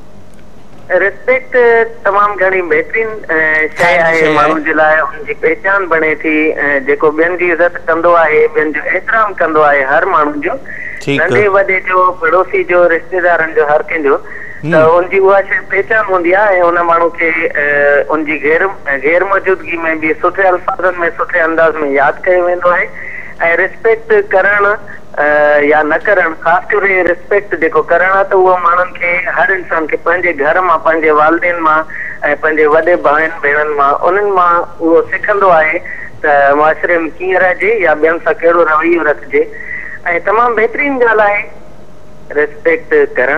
Speaker 7: रिस्पेक्ट तमामु घणी बहितरीन शइ आहे माण्हू जे लाइ, हुनजी पहचान बणे थी। जेको ॿियनि जी इज़त कंदो आहे, ॿियनि जो एतिराम कंदो आहे, हर माण्हू जो, नंढे वॾे जो, पड़ोसी जो, रिश्तेदारनि जो, हर कंहिंजो, त उनजी उहा शइ पहचान हूंदी आहे। ऐं हुन माण्हू खे उनजी गैर गैर मौजूदगी में बि सुठे अल्फाज़नि में, सुठे अंदाज़ में यादि कयो वेंदो आहे। ऐं रिस्पेक्ट करणु या न करणु, ख़ासि करे रिस्पेक्ट जेको करणु आहे, त उहो माण्हुनि खे, हर इंसान खे पंहिंजे घर मां, पंहिंजे वालदेन मां ऐं पंहिंजे वॾे भाउनि भेणनि मां, उन्हनि मां उहो सिखंदो आहे त मुआशिरे में कीअं रहिजे या ॿियनि सां कहिड़ो रवैयो रखिजे। ऐं तमामु बहितरीन ॻाल्हि आहे रिस्पेक्ट करणु।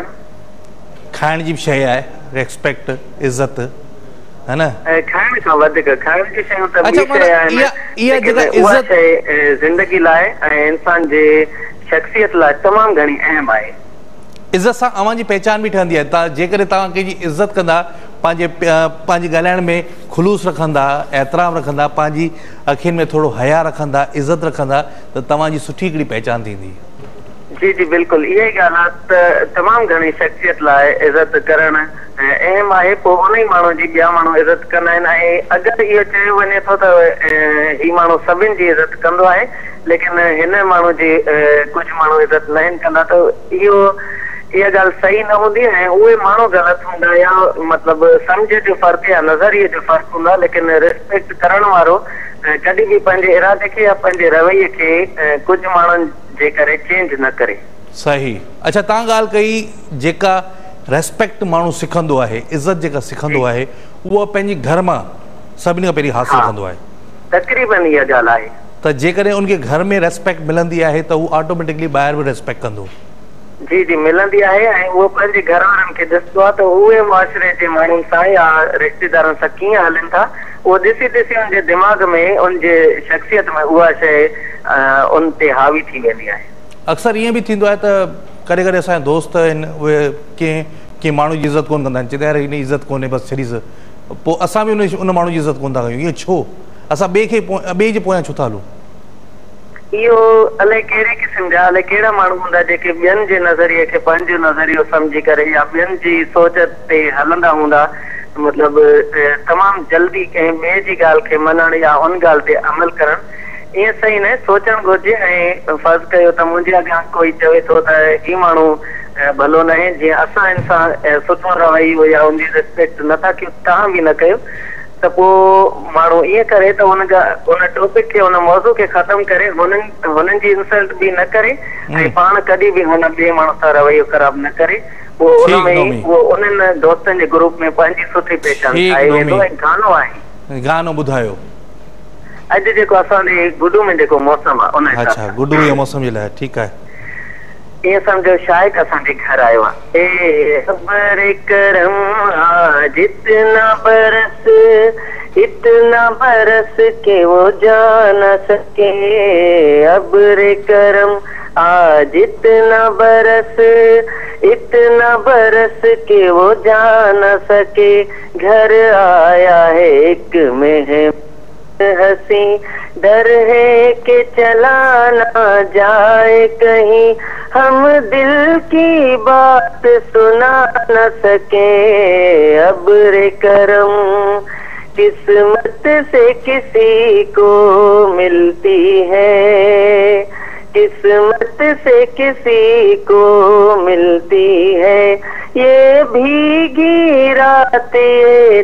Speaker 1: खाइण जी शइ आहे रिस्पेक्ट, इज़त, है न?
Speaker 7: खाइण खां वधीक खाइण जी शयूं त ॿी शइ आहिनि, उहा शइ ज़िंदगी लाइ ऐं इंसान जे शख़्सियत लाइ तमामु घणी अहम आहे।
Speaker 1: इज़त सां अव्हां जी पहचान बि ठहंदी आहे। तव्हां जेकॾहिं तव्हां कंहिंजी इज़त कंदा, पंहिंजे पंहिंजे ॻाल्हाइण में ख़ुलूस रखंदा, एतिराम रखंदा, पंहिंजी अखियुनि में थोरो हया रखंदा, इज़त रखंदा, त तव्हांजी सुठी हिकिड़ी पहचान थींदी।
Speaker 7: जी जी बिल्कुलु, इहा ई ॻाल्हि आहे त तमामु घणी शख़्सियत लाइ इज़त करणु अहम आहे। पोइ उन ई माण्हू जी ॿिया माण्हू इज़त कंदा आहिनि। ऐं अगरि इहो चयो वञे थो त हीउ माण्हू सभिनि जी इज़त कंदो आहे, लेकिन हिन माण्हू जी कुझु माण्हू इज़त न आहिनि कंदा, त इहो इहा ॻाल्हि सही न हूंदी। ऐं उहे माण्हू ग़लति हूंदा, या मतिलबु सम्झ जो फ़र्क़ु या नज़रिये जो फ़र्क़ु हूंदा, लेकिन रिस्पेक्ट करण वारो कॾहिं बि पंहिंजे इरादे खे या पंहिंजे रवैये खे कुझु माण्हुनि जे करे चेंज न करे। सही।
Speaker 1: अच्छा, तव्हां ॻाल्हि कई जेका रेस्पेक्ट माण्हू सिखंदो आहे, इज़त जेका सिखंदो आहे, उहा पंहिंजे घर मां सभिनी खां पहिरीं हासिल कंदो आहे।
Speaker 7: तक़रीबन इहा ॻाल्हि आहे।
Speaker 1: त जेकॾहिं उनखे घर में रेस्पेक्ट मिलंदी आहे त उहो ऑटोमेटिकली ॿाहिरि बि रेस्पेक्ट कंदो।
Speaker 7: जी जी मिलंदी आहे। ऐं उहो पंहिंजे घर वारनि खे ॾिसंदो आहे त उहे मुआशिरे जे माण्हुनि सां या रिश्तेदारनि सां कीअं हलनि था, उहो ॾिसी ॾिसी उनजे दिमाग़ में, उनजे शख़्सियत में उहा शइ उन ते हावी थी वेंदी आहे। अक्सर
Speaker 1: ईअं बि थींदो आहे त कॾहिं कॾहिं असांजा दोस्त आहिनि, उहे कंहिं कंहिं माण्हू जी इज़त कोन कंदा आहिनि, चवंदा आहिनि हिन जी इज़त कोन्हे, बसि छॾीसि। पोइ असां बि उन उन माण्हू जी इज़त कोन था कयूं। ईअं छो? असां ॿिए खे ॿिए जे पोयां छो था हलूं? इहो अलाए कहिड़े क़िस्म जा, अलाए कहिड़ा माण्हू हूंदा जेके ॿियनि जे नज़रिये खे पंहिंजो नज़रियो सम्झी करे या ॿियनि जी सोच ते हलंदा हूंदा, मतिलबु तमामु जल्दी कंहिं ॿिए जी ॻाल्हि खे मञणु या उन ॻाल्हि ते अमल करणु, ईअं सही न सोचणु घुरिजे। ऐं फ़र्ज़ु कयो त मुंहिंजे अॻियां कोई चवे थो त हीउ माण्हू भलो न आहे, जीअं असां हिन सां सुठो रवैयो या उनजी रिस्पेक्ट नथा कयूं, तव्हां बि न कयो, त पोइ माण्हू ईअं करे त उन उन टॉपिक खे, उन मौज़ू खे ख़तमु करे, हुननि हुननि जी इंसल्ट बि न करे ऐं पाण कॾहिं बि हुन ॿिए माण्हू सां रवैयो ख़राबु न करे। पोइ उन में उहो उन्हनि दोस्तनि जे ग्रुप में पंहिंजी सुठी पहचान ठाहे वेंदो। ऐं गानो आहे, गानो ॿुधायो। अॼु जेको असांजे गुडू में जेको मौसम आहे उन हिसाब सां। गुडू जे मौसम जे लाइ ठीकु आहे। ईअं सम्झो शायक असांजे घर आयो आहे। ए सबर करम आज इतना बरस इतना बरस के वो जान सके, अब्र करम आज इतना बरस इतना बरस के वो जान सके, घर आया है एक मेहमान हंसी, डर है कि चला ना जाए कहीं, हम दिल की बात सुना न सके, अब्र करम किस्मत से किसी को मिलती है, किस्मत से किसी को मिलती है, ये भीगी रात ये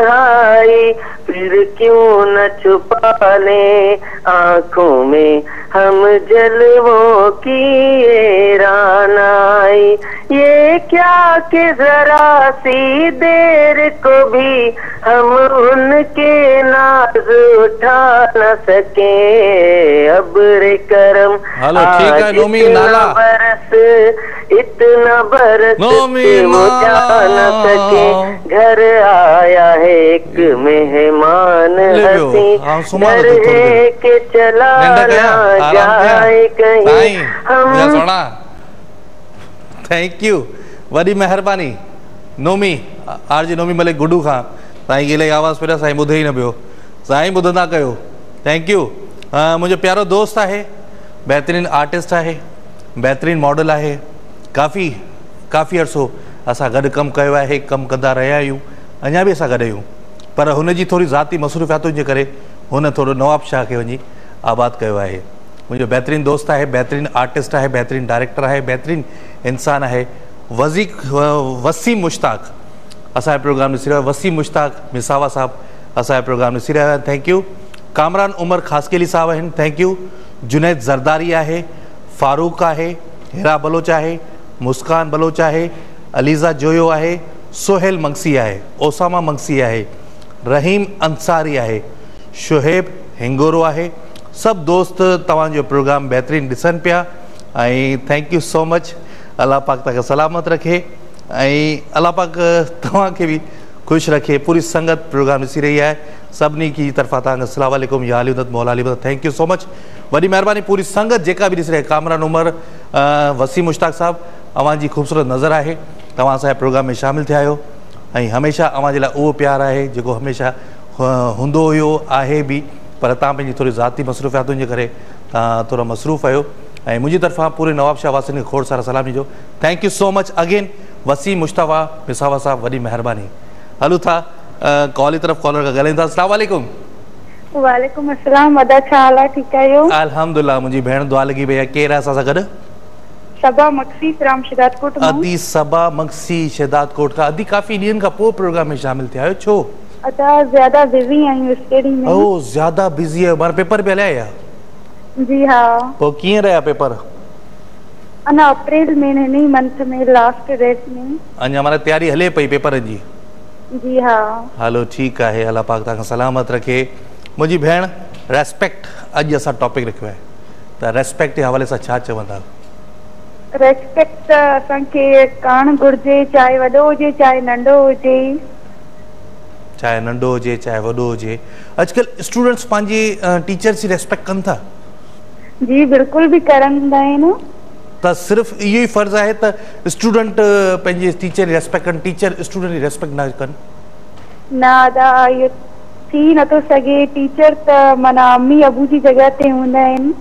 Speaker 1: तन्हाई, फिर क्यों न छुपा ले आंखों में
Speaker 7: हम जलवों की ये रानाई, ये क्या कि जरा सी देर को भी हम उनके नाज उठा न सके। अब्र करम आज इतना बरस इतना बरस मुझा न सके। घर आया है एक मेहमान हसी, घर है के चला ना जाए कहीं हम।
Speaker 1: थैंक यू, वॾी महिरबानी नोमी, आरजी नोमी मलिक गुडू खां। साईं खे इलाही आवाज़ पिया, साईं ॿुधे ई न पियो, साईं ॿुधंदा कयो। Thank you. मुंहिंजो प्यारो दोस्त आहे, बहितरीनु आर्टिस्ट आहे, बहितरीनु मॉडल आहे। काफ़ी काफ़ी अरसो असां गॾु कमु कयो आहे, कमु कंदा रहिया आहियूं, अञा बि असां गॾु आहियूं। पर हुनजी थोरी ज़ाती मसरूफ़ियातुनि जे करे हुन थोरो नवाब शाह खे वञी आबाद कयो आहे। मुंहिंजो बहितरीनु दोस्त आहे, बहितरीनु आर्टिस्ट आहे, बहितरीनु डायरेक्टर आहे, बहितरीनु इंसानु आहे, वज़ी वसीम मुश्ताक असांजो प्रोग्राम ॾिसी रहियो आहे। वसीम मुश्ताक मिसावा साहब असांजो प्रोग्राम ॾिसी रहिया आहिनि, थैंक यू। कामरान उमर ख़ासकेली साहब आहिनि, थैंक यू। जुनैद ज़रदारी आहे, फारूक आहे, हिरा बलोच आहे, मुस्कान बलोच आहे, अलीज़ा जोयो आहे, सोहेल मंगसी आहे, ओसामा मंगसी आहे, रहीम अंसारी आहे, शुहेब हिंगोरो आहे। सभु दोस्त तव्हांजो प्रोग्राम बहितरीनु ॾिसनि पिया ऐं thank you so much. Allah पाक तव्हांखे सलामत रखे ऐं अलाह पाक तव्हांखे बि ख़ुशि रखे। पूरी संगत प्रोग्राम ॾिसी रही आहे, सभिनी की तरफ़ां तव्हांखे अस्सलाम वालेकुम, या अली मदद मौला अली मदद, थैंक यू सो मच। वॾी महिरबानी पूरी संगत जेका बि ॾिसी रहे। कामरान उमर, वसीम मुश्ताक साहब, अव्हांजी ख़ूबसूरत नज़र आहे, तव्हां असांजे प्रोग्राम में शामिलु थिया आहियो ऐं हमेशह अव्हां जे लाइ उहो प्यारु आहे जेको हमेशह हूंदो हुयो, आहे बि, पर तव्हां पंहिंजी थोरी ज़ाती मसरूफ़ियातुनि जे करे तव्हां थोरा मसरूफ़ आहियो ऐं मुंहिंजी तरफ़ां पूरे नवाब शाह वासिन खे खोड़ सारा सलाम ॾिजो। Thank you so much again Waseem Mustafa Misawa Sahab, वॾी महिरबानी। हलूं था कॉल जी तरफ़, कॉलर खां ॻाल्हाईंदा। अस्सलाम वालेकुम।
Speaker 4: वालेकुम अस्सलाम, वॾा छा हाल आहे, ठीकु आहियो?
Speaker 1: अल्हम्दुलिल्लाह, मुंहिंजी भेण दुआ लॻी पई आहे। केरु आहे असां सां गॾु?
Speaker 4: सबा मक्सी फ्रॉम शिदातकोट।
Speaker 1: अदी सबा मक्सी शिदातकोट खां। अदी काफ़ी ॾींहंनि खां पोइ प्रोग्राम में शामिलु थिया आहियो, छो?
Speaker 4: अदा ज़्यादा बिज़ी आहियूं स्टडी में।
Speaker 1: ओ ज़्यादा बिज़ी आहियो, माना पेपर पिया हलिया?
Speaker 4: जी हाँ।
Speaker 1: पोइ कीअं रहिया पेपर?
Speaker 4: अञा अप्रैल में हिन मंथ में लास्ट डेट में।
Speaker 1: अञा माना तयारी हले पई पेपरनि जी?
Speaker 4: जी हाँ।
Speaker 1: हलो ठीकु आहे, अल्लाह पाक तव्हांखे सलामत रखे। मुंहिंजी भेण, रेस्पेक्ट अॼु असां टॉपिक रखियो आहे, त रेस्पेक्ट जे हवाले सां छा चवंदा?
Speaker 4: रेस्पेक्ट त असांखे करणु घुरिजे, चाहे वॾो हुजे चाहे नंढो हुजे।
Speaker 1: चाहे नंढो हुजे चाहे वॾो हुजे। अॼुकल्ह स्टूडेंट्स पंहिंजे टीचर्स जी रेस्पेक्ट कनि था?
Speaker 4: जी बिल्कुल भी करंदा आहिनि।
Speaker 1: त सिर्फ़ इहो ई फ़र्ज़ु आहे त स्टूडेंट पंहिंजे टीचर जी रेस्पेक्ट कनि, टीचर स्टूडेंट जी रेस्पेक्ट न कनि?
Speaker 4: न अदा इहो थी नथो सघे। टीचर त माना अम्मी अबू जी जॻह ते हूंदा आहिनि।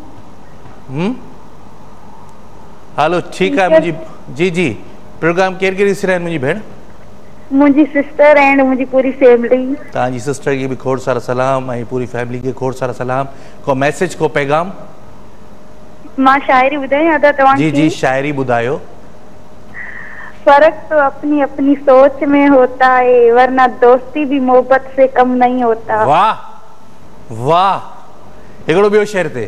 Speaker 1: हलो ठीकु आहे। मुंहिंजी जी जी प्रोग्राम केरु केरु ॾिसी रहिया आहिनि मुंहिंजी भेण?
Speaker 4: मुंहिंजी सिस्टर एंड मुंहिंजी पूरी फैमिली।
Speaker 1: तव्हांजी सिस्टर खे बि खोड़ सारा सलाम ऐं पूरी फैमिली खे खोड़ सारा सलाम। को मैसेज, को पैगाम?
Speaker 4: मां शायरी ॿुधायां अदा तव्हांखे?
Speaker 1: जी जी शायरी ॿुधायो।
Speaker 4: फर्क तो अपनी अपनी सोच में होता है, वरना दोस्ती भी मोहब्बत से कम नहीं होता।
Speaker 1: वाह वाह, हिकिड़ो ॿियो शेर ते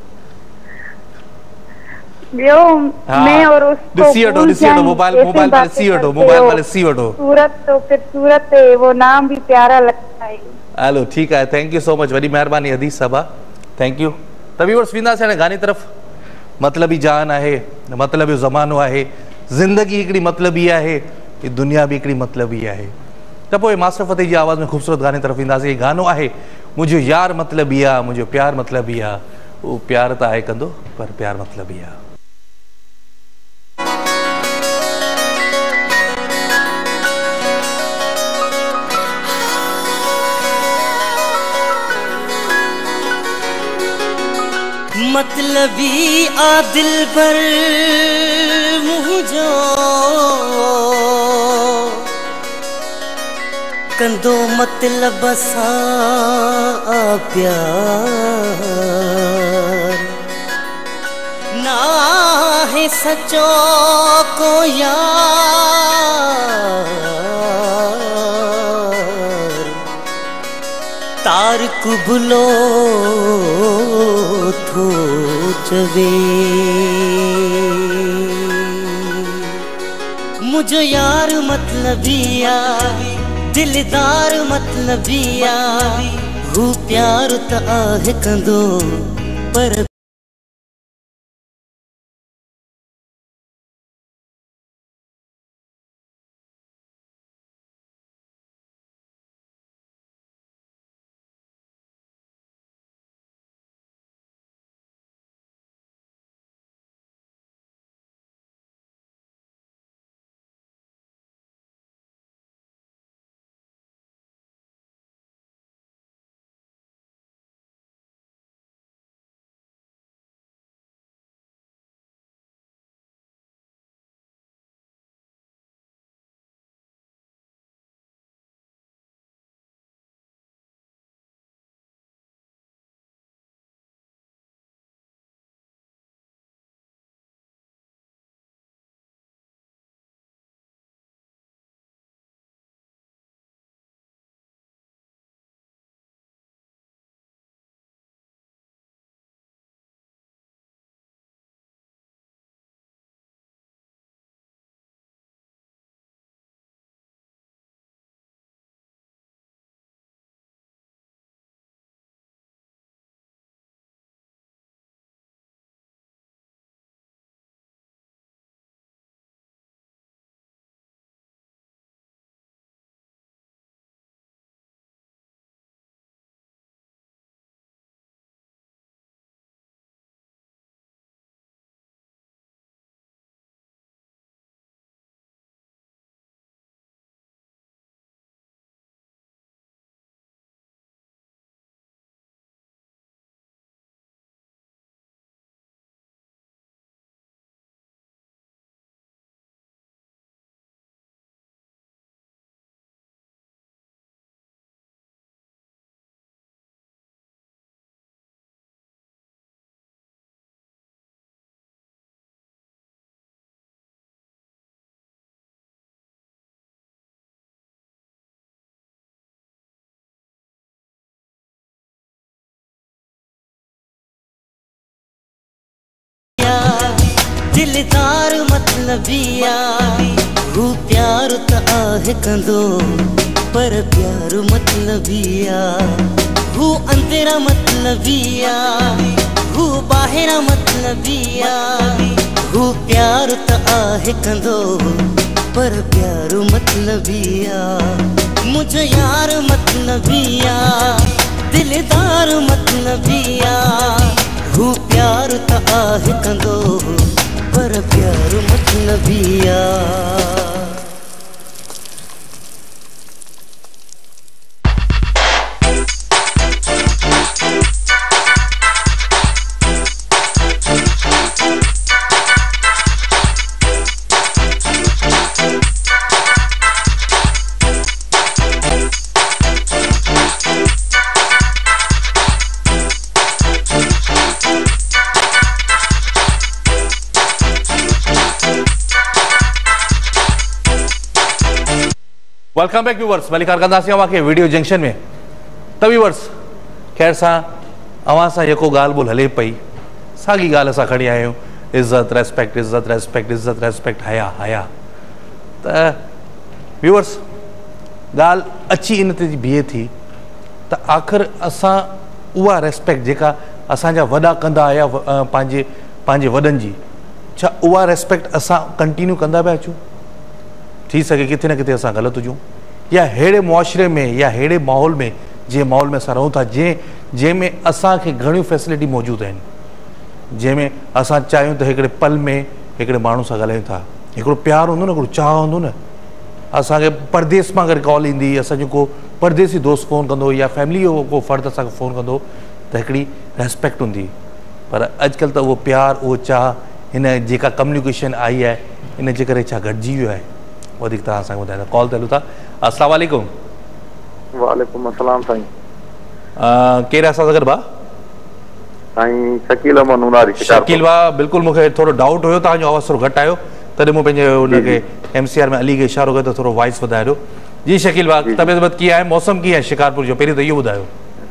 Speaker 4: ॿियो मैं और उसको
Speaker 1: ॾिसी वठो ॾिसी वठो मोबाइल मोबाइल पर ॾिसी वठो मोबाइल पर ॾिसी वठो।
Speaker 4: सूरत तो फिर सूरत है, वो नाम भी प्यारा लगता है।
Speaker 1: हलो ठीकु आहे, थैंक यू सो मच, वॾी महिरबानी हदीस सबा, थैंक यू। त व्यूअर्स वेंदासीं हाणे गाने तरफ़। मतलबी जान आहे, मतलबी ज़मानो आहे, ज़िंदगी हिकिड़ी मतलबी आहे, ही दुनिया भी हिकिड़ी मतलबी आहे। त पोइ मास्टर फ़तेह जी आवाज़ में ख़ूबसूरत गाने तरफ़ ईंदासीं। गानो आहे मुंहिंजो यार मतलबी आहे, मुंहिंजो प्यार मतलबी आहे। उहो प्यार त आहे कंदो, पर प्यार मतलबी आहे।
Speaker 8: मतलबी आदिल पर मुझो कंदो मतलब सा प्यार ना है सचो को यार तार कुबलो थो चवे मुझे यार मतलबिया दिलदार मतलबिया हू प्यार त आहे कंदो पर दिलदार मतलबिया हू प्यार त आहे कंदो पर प्यार मतलबिया हू अंदरा मतलबिया हू बाहिरा मतलबिया हू प्यार त आहे कंदो पर प्यार मतलबिया मुझे यार मतलबिया दिलदार मतलबिया हू प्यार त आहे कंदो पर प्यार मतलबिया
Speaker 1: वेलकम बैक व्यूवर्स मलिकार कंदासीं अवां खे वीडियो जंक्शन में त व्यूवर्स खैर सां अवां सां जेको ॻाल्हि ॿोल हले पई साॻी ॻाल्हि असां खणी आया आहियूं इज़त रेस्पेक्ट इज़त रेस्पेक्ट इज़त रेस्पेक्ट हया हया त व्यूवर्स ॻाल्हि अची इन ते बीहे थी त आख़िर असां उहा रेस्पेक्ट जेका असांजा वॾा कंदा आया पंहिंजे पंहिंजे वॾनि जी छा उहा रेस्पेक्ट असां कंटिन्यू कंदा पिया अचूं थी सके किथे न किथे असां ग़लति हुजूं या अहिड़े मुआशरे में या अहिड़े माहौल में जंहिं माहौल में असां रहूं था जंहिं जंहिंमें असांखे घणियूं फैसिलिटी मौजूदु आहिनि जंहिंमें असां चाहियूं त हिकिड़े पल में हिकिड़े माण्हू सां ॻाल्हायूं था हिकिड़ो प्यारु हूंदो न हिकिड़ो चाह हूंदो न असांखे परदेस मां अगरि कॉल ईंदी असांजो को परदेसी दोस्त फ़ोन कंदो या फैमिली जो को फ़र्द असांखे फ़ोन कंदो त हिकिड़ी रेस्पेक्ट हूंदी पर अॼुकल्ह त उहो प्यारु उहो चाह हिन जेका कम्युनिकेशन आई आहे इन जे करे छा घटिजी वियो आहे वधीक तव्हां असांखे ॿुधाईंदा कॉल ते हलूं था अस्सलाम वालेकुम
Speaker 9: वालेकुम अस्सलाम साईं
Speaker 1: केरु असां सां गॾु भाउ
Speaker 9: साईं शकील मनूनारी
Speaker 1: शकील भाउ बिल्कुलु मूंखे थोरो डाउट हुयो तव्हांजो आवाज़ थोरो घटि आयो तॾहिं मूं पंहिंजे हुनखे एम सी आर में अली खे इशारो कयो त थोरो वॉइस वधाए ॾियो जी शकील भाउ तबियत कीअं आहे मौसम कीअं आहे शिकारपुर जो पहिरीं त इहो ॿुधायो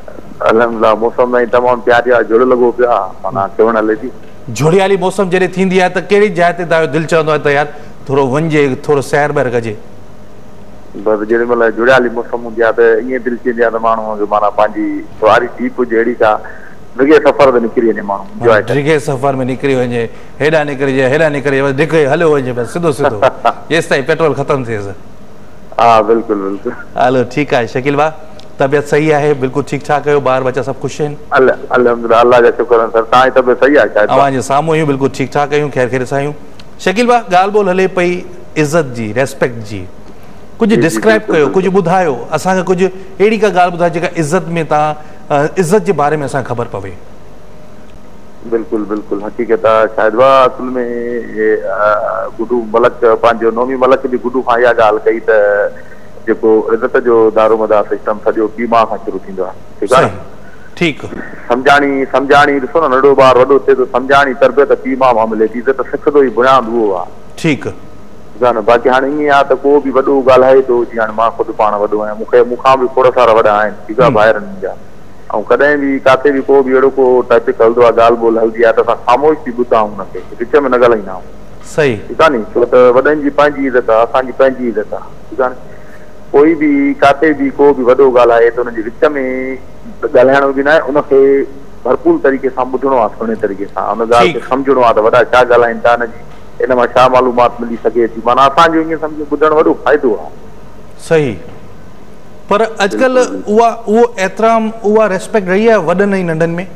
Speaker 9: अल्हम्दुलिल्लाह मौसम में तमाम प्यारा जुड़ लगो पिया माना केवण हले थी
Speaker 1: झोड़ियाली मौसम जॾहिं थींदी आहे त कहिड़ी जाइ ते तव्हांजो दिलि चवंदो आहे त यार थोरो वञिजे थोरो सैर ॿाहिरि कजे
Speaker 9: बस जेॾी महिल जुड़ियाली मौसम हूंदी आहे त ईअं दिलि थींदी आहे त माण्हू जो माना पंहिंजी वारी टीप हुजे अहिड़ी का डिघे सफ़र ते निकिरी वञे माण्हू
Speaker 1: डिघे सफ़र में निकिरी वञे हेॾां निकिरिजे हेॾां निकिरी वञे डिघे हलियो वञे बसि सिधो सिधो जेसि ताईं पेट्रोल ख़तमु थिएसि
Speaker 9: हा बिल्कुलु बिल्कुलु
Speaker 1: हलो ठीकु आहे शकील भाउ तबियत सही आहे बिल्कुलु ठीकु ठाक आहियो ॿार बच्चा सभु ख़ुशि आहिनि
Speaker 9: अल्हम्दुलिल्लाह अल्लाह जा शुक्र आहिनि सर तव्हांजी तबियत सही आहे शायदि
Speaker 1: तव्हांजे साम्हूं आहियूं बिल्कुलु ठीकु ठाक आहियूं ख़ैर ख़ैर सां आहियूं शकील भाउ ॻाल्हि ॿोल हले पई इज़त जी रेस्पेक्ट जी कुझु डिस्क्राइब कयो कुझु ॿुधायो असांखे कुझु अहिड़ी का ॻाल्हि ॿुधायो जेका इज़त में तव्हां इज़त जे बारे में असांखे ख़बर पवे
Speaker 9: बिल्कुलु बिल्कुुलु हक़ीक़त आहे शायदि वाह असुल में गुडू मलक पंहिंजो नोमी मलक बि गुडू खां इहा ॻाल्हि कई त जेको इज़त जो दारोमदार सिस्टम सॼो पीउ माउ खां शुरू थींदो आहे ठीकु आहे
Speaker 1: ठीकु
Speaker 9: सम्झाणी सम्झाणी ॾिसो न नंढो ॿारु वॾो थिए थो सम्झाणी तरबियत पीउ माउ मां मिले थी इज़त सिखंदो ई बुनियादु उहो आहे
Speaker 1: ठीकु
Speaker 9: ठीकु आहे न बाक़ी हाणे ईअं आहे त को बि वॾो ॻाल्हाए थो जीअं हाणे मां ख़ुदि पाण वॾो आहियां मूंखे मूंखां बि खोड़ सारा वॾा आहिनि ठीकु आहे ॿाहिरि जा ऐं कॾहिं बि किथे बि को बि अहिड़ो को टॉपिक हलंदो आहे ॻाल्हि ॿोल हलंदी आहे त असां ख़ामोश थी ॿुधा हुनखे विच में न ॻाल्हाईंदा आहियूं
Speaker 1: सही
Speaker 9: ठीकु आहे नी छो त वॾनि जी पंहिंजी इज़त आहे असांजी पंहिंजी इज़त आहे ठीकु आहे कोई बि किथे बि को बि वॾो ॻाल्हाए त हुनजे विच में ॻाल्हाइणो बि न आहे उनखे भरपूर तरीक़े सां ॿुधणो आहे सुहिणे तरीक़े सां हुन ॻाल्हि खे सम्झणो आहे त वॾा छा ॻाल्हाइनि था हिनजी इन मां छा मालूमात मिली सघे थी माना असांजो ईअं सम्झो ॿुधणु वॾो फ़ाइदो आहे
Speaker 1: सही पर अॼुकल्ह उहा उहो एतिराम उहा रेस्पेक्ट रही आहे वॾनि ऐं नंढनि में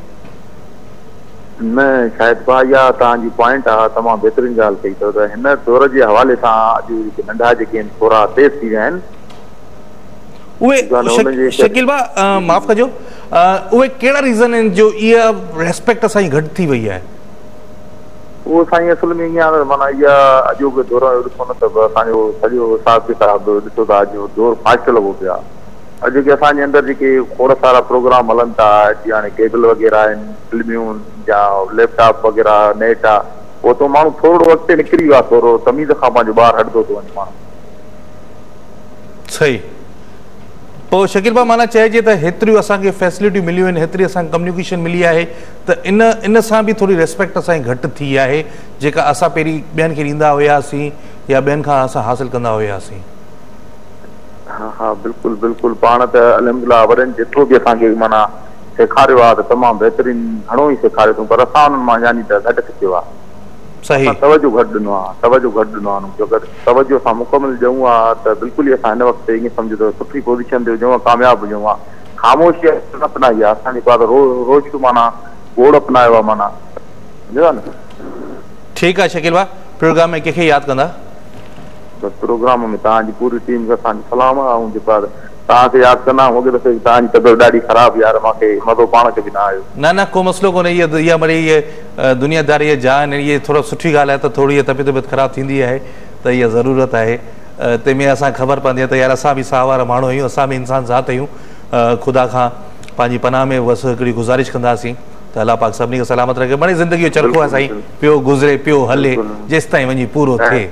Speaker 9: न शायदि भाउ इहा तव्हांजी पॉइंट आहे तमामु बहितरीनु ॻाल्हि कई अथव त हिन दौर जे हवाले सां अॼु नंढा जेके आहिनि थोरा तेज़ थी विया आहिनि
Speaker 1: उहे शकील भाउ माफ़ कजो उहे कहिड़ा रीज़न आहिनि जो इहा रेस्पेक्ट असांजी घटि थी वई आहे
Speaker 9: उहो साईं असुल में ईअं आहे माना इहा अॼोके दौर जो ॾिसो न त असांजो सॼो हिसाब किताब ॾिसो था अॼु दौर फास्ट लॻो पियो आहे अॼु के असांजे अंदरि जेके खोड़ सारा प्रोग्राम हलनि था जीअं हाणे केबल वग़ैरह आहिनि फिल्मियूं या लैपटॉप वग़ैरह नेट आहे पोइ त माण्हू थोरो अॻिते निकिरी वियो आहे थोरो तमीज़ खां पंहिंजो ॿारु हटंदो थो वञे माण्हू
Speaker 1: सही पोइ शकील भाउ माना चइजे त हेतिरियूं असांखे फैसिलिटियूं मिलियूं आहिनि हेतिरी असांखे कम्युनिकेशन मिली आहे त इन इन सां बि थोरी रेस्पेक्ट असांजी घटि थी आहे जेका असां पहिरीं ॿियनि खे ॾींदा हुयासीं या ॿियनि खां असां हासिलु कंदा हुयासीं
Speaker 9: हा हा बिल्कुलु बिल्कुलु पाण त अलहमदिल्ला वॾनि जेतिरो बि असांखे माना सेखारियो आहे त तमामु बहितरीनु घणो ई सेखारियो अथऊं पर असां हुननि मां यानी त घटि सिखियो आहे
Speaker 1: सही
Speaker 9: तवजो घटि ॾिनो आहे तवजो घटि ॾिनो आहे जो अगरि तवजो असां मुकमल ॾियूं आहे त बिल्कुलु ई असां हिन वक़्तु ईअं सम्झो त सुठी पोज़ीशन ते हुजूं कामयाबु हुजूं आहे ख़ामोशी न अपनाई आहे असांजे पास रोज़ रोज़ माना गोड़ अपनायो आहे माना सम्झो था न
Speaker 1: ठीकु आहे शकील भाउ प्रोग्राम में कंहिंखे यादि कंदा
Speaker 9: प्रोग्राम में तव्हांजी पूरी टीम खे असांजी सलाम आहे ऐं जेका तव्हांखे यादि कंदा आहियूं अॻे दफ़े तव्हांजी तबियत ॾाढी ख़राबु यार मूंखे मज़ो पाण खे बि न आयो न
Speaker 1: न को मसइलो कोन्हे इहा इहा वरी इहा दुनियादारी जान इहे थोरो सुठी ॻाल्हि आहे त थोरी इहा तबियत तबियत ख़राबु थींदी आहे त इहा ज़रूरत आहे तंहिंमें असांखे ख़बर पवंदी आहे त यार असां बि साह वारा माण्हू आहियूं असां बि इंसान ज़ात आहियूं ख़ुदा खां पंहिंजी पनाह में बसि हिकिड़ी गुज़ारिश कंदासीं त अलाह पाक सभिनी खे सलामत रखे मिड़ई ज़िंदगी जो चरखो आहे साईं पियो गुज़रे पियो हले जेसि ताईं वञी पूरो थिए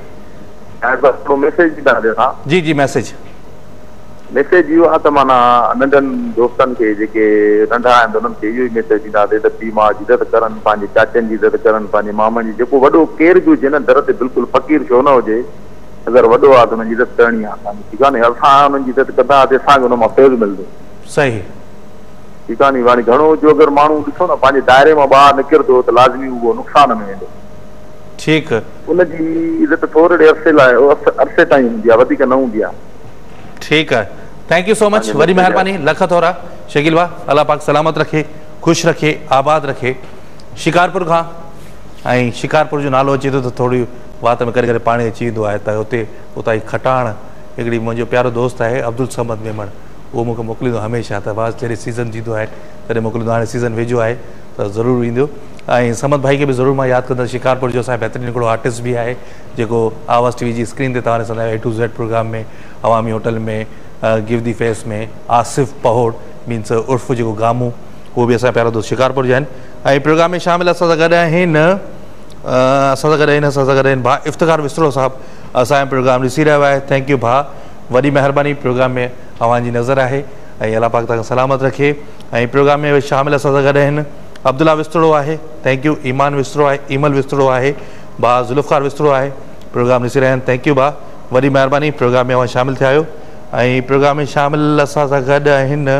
Speaker 1: जी जी मैसेज
Speaker 9: मैसेज इहो आहे त माना नंढनि दोस्तनि खे जेके नंढा आहिनि उन्हनि खे इहो ई मैसेज ॾींदासीं त पीउ माउ जी इज़त करनि पंहिंजे चाचनि जी इज़त करनि पंहिंजे मामनि जी जेको वॾो केर बि हुजे न दर ते बिल्कुलु फ़क़ीर छो न हुजे अगरि वॾो आहे त हुनजी इज़त करणी आहे असांजी ठीकु आहे न असां हुननि जी इज़त कंदासीं असांखे हुन मां फैज़ मिलंदो
Speaker 1: सही
Speaker 9: ठीकु आहे नी हाणे घणो जो अगरि माण्हू ॾिसो न पंहिंजे दायरे मां ॿाहिरि निकिरंदो त लाज़मी उहो नुक़सान में वेंदो
Speaker 1: ठीकु
Speaker 9: उनजी इज़त थोरे अरसे लाइ अरसे ताईं हूंदी आहे वधीक न हूंदी आहे
Speaker 1: ठीकु आहे थैंक यू सो मच वॾी महिरबानी लख थोरा शकील भाउ अलाह पाक सलामत रखे ख़ुशि रखे आबाद रखे शिकारपुर खां ऐं शिकारपुर जो नालो अचे थो त थोरी वात में करे करे पाणी अची वेंदो आहे त हुते उतां जी खटाण हिकिड़ी मुंहिंजो प्यारो दोस्त आहे अब्दुल समद मेमण उहो मूंखे मोकिलींदो हमेशह त वास जॾहिं सीज़न थींदो आहे तॾहिं मोकिलींदो हाणे सीज़न वेझो आहे त ज़रूरु ईंदो ऐं समद भाई खे बि ज़रूरु मां यादि कंदुसि शिकारपुर जो असांजो बहितरीनु हिकिड़ो आर्टिस्ट बि आहे जेको आवाज़ टीवी जी स्क्रीन ते तव्हां ॾिसंदा आहियो ए टू ज़ेड प्रोग्राम में अवामी होटल में गिव दी फेस में आसिफ़ पहोड़ मीन्स उर्फ़ जेको गामू उहो बि असांजा प्यारा दोस्त शिकारपुर जा आहिनि ऐं प्रोग्राम में शामिल असां सां गॾु आहिनि असां सां गॾु आहिनि असां सां गॾु आहिनि भाउ इफ़्तिख़ार विसरो साहिबु असांजो प्रोग्राम ॾिसी रहियो आहे थैंक यू भाउ वॾी महिरबानी प्रोग्राम में अव्हांजी नज़र आहे ऐं अलाह पाक तव्हांखे सलामत रखे ऐं प्रोग्राम में शामिल असां सां गॾु आहिनि अब्दुल्ला विस्तड़ो आहे, थैंक यू। ईमान विस्तड़ो आहे, ईमल विस्तड़ो आहे, भा ज़ुल्फ़ार विस्तड़ो आहे, प्रोग्राम ॾिसी रहिया आहिनि, थैंक यू भा, वॾी महिरबानी प्रोग्राम में अवां शामिल थिया आहियो। ऐं प्रोग्राम में शामिल असां सां गॾु आहिनि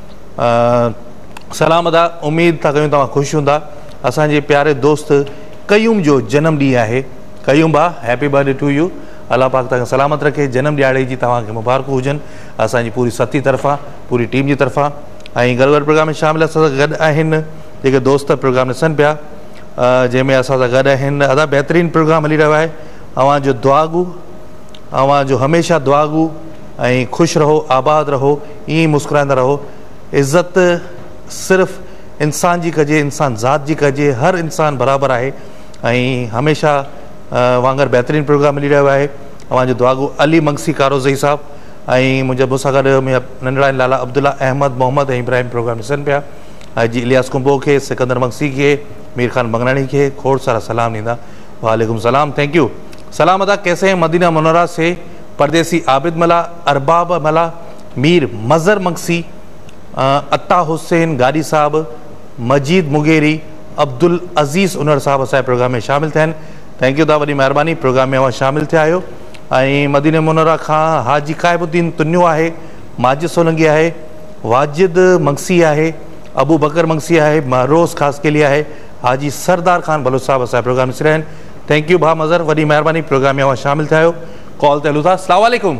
Speaker 1: सलाम अदा, उमेद था कयूं तव्हां ख़ुशि हूंदा। असांजे प्यारे दोस्त कयूम जो जनम ॾींहुं आहे। कयूम भा happy birthday to you, Allah पाक तव्हांखे सलामत रखे, जनम ॾियारे जी तव्हांखे मुबारकूं हुजनि असांजी पूरी सती तरफ़ां, पूरी टीम जी तरफ़ां। ऐं गॾु गॾु प्रोग्राम में शामिल असां सां गॾु आहिनि जेके दोस्त प्रोग्राम ॾिसनि पिया, जंहिंमें असां सां गॾु आहिनि। अदा बहितरीनु प्रोग्राम हली रहियो आहे, अव्हां जो दुआगू, अव्हां जो हमेशह दुआगू ऐं ख़ुशि रहो, आबाद रहो, ईअं ई मुस्कुराईंदा रहो। इज़त सिर्फ़ु इंसान जी कजे, इंसान ज़ात जी कजे, हर इंसान बराबरि आहे ऐं हमेशह वांगुरु बहितरीनु प्रोग्राम मिली रहियो आहे। अव्हां जो दुआगू अली मंगसी कारोज़ई साहिबु ऐं मुंहिंजा मूंसां गॾु मुंहिंजा नंढड़ा लाला अब्दुल्ला अहमद मोहम्मद ऐं इब्राहिम प्रोग्राम ॾिसनि पिया। जी इलियास कुंबो खे, सिकंदर मंगसी खे, मीर ख़ान बंगलानी खे खोड़ सारा सलाम ॾींदा। वालेकुम सलाम, थैंक यू। सलाम अदा, कैसे हैं मदीना मुनव्वरा से परदेसी आबिद मला, अरबाब मला, मीर मज़र मंगसी, अता हुसैन गाड़ी साहब, मजीद मुगेरी, अब्दुल अज़ीज़ उनर साहब असांजे प्रोग्राम में शामिल थिया आहिनि, थैंक यू दा, वॾी महिरबानी प्रोग्राम में अवां शामिल थिया आहियो। ऐं मदीना मुनव्वरा खां हाजी काइबुद्दीन तुन्यो आहे, माजिद सोलंगी आहे, वाजिद मंगसी आहे, अबू बकर मंगसी आहे, महरोज़ ख़ासकेली आहे, हाजी सरदार ख़ान बलोच साहब असांजे प्रोग्राम ॾिसी रहिया आहिनि, थैंक यू भा मज़र, वॾी महिरबानी प्रोग्राम में अवां शामिल थिया आहियो। कॉल ते हलूं था। अस्सलाम वालेकुम।